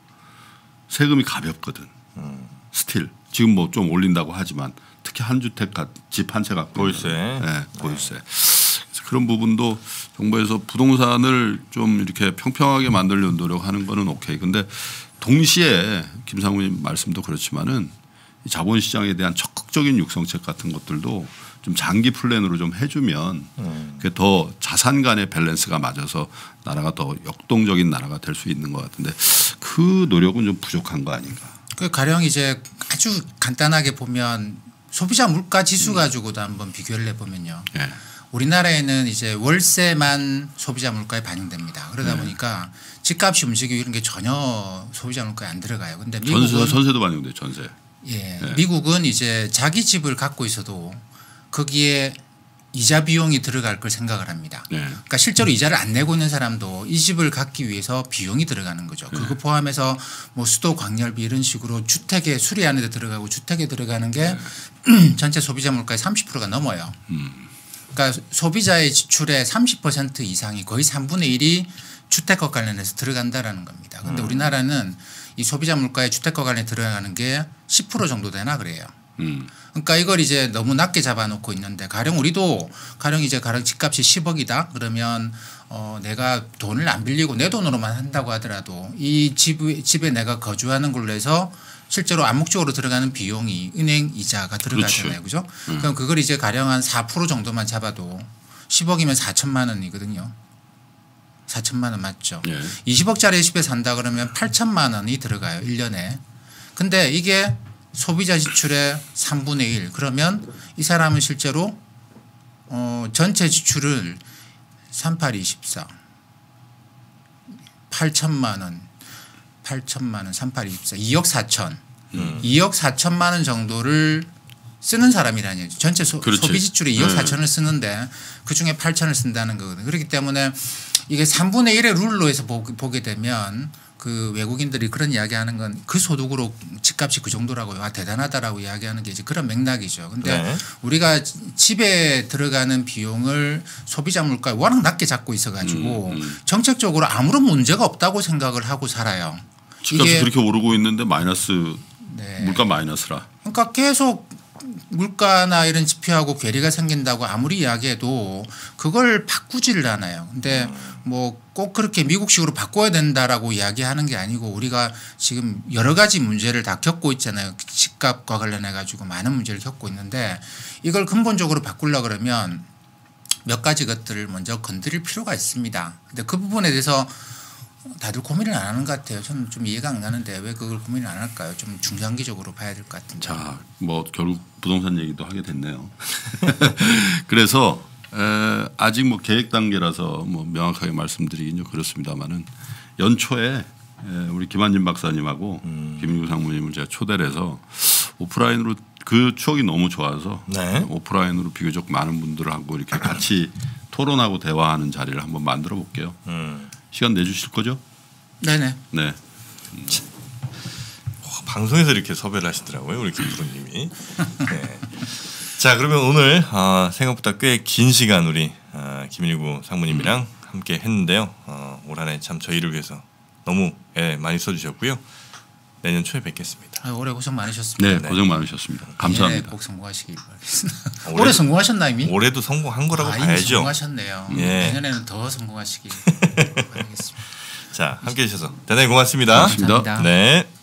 Speaker 1: 세금이 가볍거든.
Speaker 2: 음.
Speaker 1: 스틸 지금 뭐 좀 올린다고 하지만 특히 한 주택 집 한 채 갖고
Speaker 2: 보유세.
Speaker 1: 네, 보유세. 그래서 그런 부분도 정부에서 부동산을 좀 이렇게 평평하게 만들려는 노력하는 거는 오케이. 근데 동시에 김상무님 말씀도 그렇지만은 이 자본시장에 대한 적극적인 육성책 같은 것들도 좀 장기 플랜으로 좀 해주면
Speaker 2: 음.
Speaker 1: 그게 더 자산 간의 밸런스가 맞아서 나라가 더 역동적인 나라가 될 수 있는 것 같은데 그 노력은 좀 부족한 거 아닌가.
Speaker 3: 그 가령 이제 아주 간단하게 보면 소비자 물가 지수 가지고도 한번 비교를 해보면요.
Speaker 1: 예.
Speaker 3: 우리나라에는 이제 월세만 소비자 물가에 반영됩니다. 그러다
Speaker 1: 네.
Speaker 3: 보니까 집값이 움직이고 이런 게 전혀 소비자 물가에 안 들어가요. 근데 미국은
Speaker 1: 전세, 전세도 반영돼 전세.
Speaker 3: 예,
Speaker 1: 네.
Speaker 3: 미국은 이제 자기 집을 갖고 있어도 거기에 이자 비용이 들어갈 걸 생각을 합니다.
Speaker 1: 네.
Speaker 3: 그러니까 실제로 이자를 안 내고 있는 사람도 이 집을 갖기 위해서 비용이 들어가는 거죠.
Speaker 1: 네.
Speaker 3: 그거 포함해서 뭐 수도 광열비 이런 식으로 주택에 수리하는 데 들어가고 주택에 들어가는 게
Speaker 1: 네.
Speaker 3: 전체 소비자 물가의 삼십 퍼센트가 넘어요.
Speaker 1: 음.
Speaker 3: 그러니까 소비자의 지출의 삼십 퍼센트 이상이 거의 삼분의 일이 주택과 관련해서 들어간다라는 겁니다. 그런데
Speaker 2: 음.
Speaker 3: 우리나라는 이 소비자 물가에 주택과 관련해 들어가는 게 십 퍼센트 정도 되나 그래요.
Speaker 1: 음.
Speaker 3: 그러니까 이걸 이제 너무 낮게 잡아놓고 있는데 가령 우리도 가령 이제 가령 집값이 십억이다 그러면 어 내가 돈을 안 빌리고 내 돈으로만 한다고 하더라도 이 집, 집에 내가 거주하는 걸로 해서 실제로 암묵적으로 들어가는 비용이 은행 이자가 들어가잖아요. 그죠?
Speaker 1: 음.
Speaker 3: 그럼 그걸 이제 가령 한 사 퍼센트 정도만 잡아도 십억이면 사천만 원이거든요. 사천만 원 맞죠?
Speaker 1: 예.
Speaker 3: 이십억짜리 집에 산다 그러면 팔천만 원이 들어가요. 일 년에. 근데 이게 소비자 지출의 삼분의 일 그러면 이 사람은 실제로 어 전체 지출을 삼팔 이십사 팔천만 원 팔천만 원 삼팔 이십사 이억 사천
Speaker 2: 음.
Speaker 3: 이억 사천만 원 정도를 쓰는 사람이라는 얘기죠. 전체 소,
Speaker 1: 그렇지.
Speaker 3: 소비 지출에 이억
Speaker 1: 네.
Speaker 3: 사천을 쓰는데 그중에 팔천을 쓴다는 거거든요. 그렇기 때문에 이게 삼분의 일의 룰로 해서 보, 보게 되면 그 외국인들이 그런 이야기하는 건 그 소득으로 집값이 그 정도라고 와 대단하다라고 이야기하는 게 이제 그런 맥락이죠. 근데
Speaker 2: 네.
Speaker 3: 우리가 집에 들어가는 비용을 소비자 물가에 워낙 낮게 잡고 있어가지고
Speaker 1: 음, 음.
Speaker 3: 정책적으로 아무런 문제가 없다고 생각을 하고 살아요.
Speaker 1: 집값이 그렇게 오르고 있는데 마이너스
Speaker 3: 네.
Speaker 1: 물가 마이너스라.
Speaker 3: 그러니까 계속 물가나 이런 지표하고 괴리가 생긴다고 아무리 이야기해도 그걸 바꾸지를 않아요. 근데 뭐 꼭 그렇게 미국식으로 바꿔야 된다라고 이야기하는 게 아니고 우리가 지금 여러 가지 문제를 다 겪고 있잖아요. 집값과 관련해 가지고 많은 문제를 겪고 있는데 이걸 근본적으로 바꾸려 그러면 몇 가지 것들을 먼저 건드릴 필요가 있습니다. 근데 그 부분에 대해서 다들 고민을 안 하는 것 같아요. 저는 좀 이해가 안 가는데 왜 그걸 고민을 안 할까요? 좀 중장기적으로 봐야 될 것 같은데.
Speaker 1: 자, 뭐 결국 부동산 얘기도 하게 됐네요. 그래서 에, 아직 뭐 계획 단계라서 뭐 명확하게 말씀드리긴 좀 그렇습니다만은 연초에 에, 우리 김한진 박사님하고
Speaker 2: 음.
Speaker 1: 김인구 상무님을 제가 초대를 해서 오프라인으로 그 추억이 너무 좋아서
Speaker 2: 네.
Speaker 1: 오프라인으로 비교적 많은 분들하고 이렇게 같이 토론하고 대화하는 자리를 한번 만들어 볼게요.
Speaker 2: 음.
Speaker 1: 시간 내주실 거죠?
Speaker 3: 네네.
Speaker 1: 네.
Speaker 2: 어, 방송에서 이렇게 섭외를 하시더라고요. 우리 김프로님이. 네. 자 그러면 오늘 어, 생각보다 꽤 긴 시간 우리 어, 김일구 상무님이랑 음. 함께 했는데요. 어, 올 한해 참 저희를 위해서 너무 예, 많이 써주셨고요. 내년 초에 뵙겠습니다.
Speaker 3: 아, 올해 고생 많으셨습니다.
Speaker 1: 네, 네. 고생 많으셨습니다. 감사합니다.
Speaker 3: 네, 꼭 성공하시길 바라겠습니다. 올해, 올해 성공하셨나 이미?
Speaker 2: 올해도 성공한 거라고
Speaker 3: 아,
Speaker 2: 봐야죠.
Speaker 3: 성공하셨네요. 예. 내년에는 더 성공하시길 바라겠습니다.
Speaker 2: 자 함께해 주셔서 대단히 고맙습니다.
Speaker 1: 고맙습니다.
Speaker 3: 감사합니다.
Speaker 2: 네.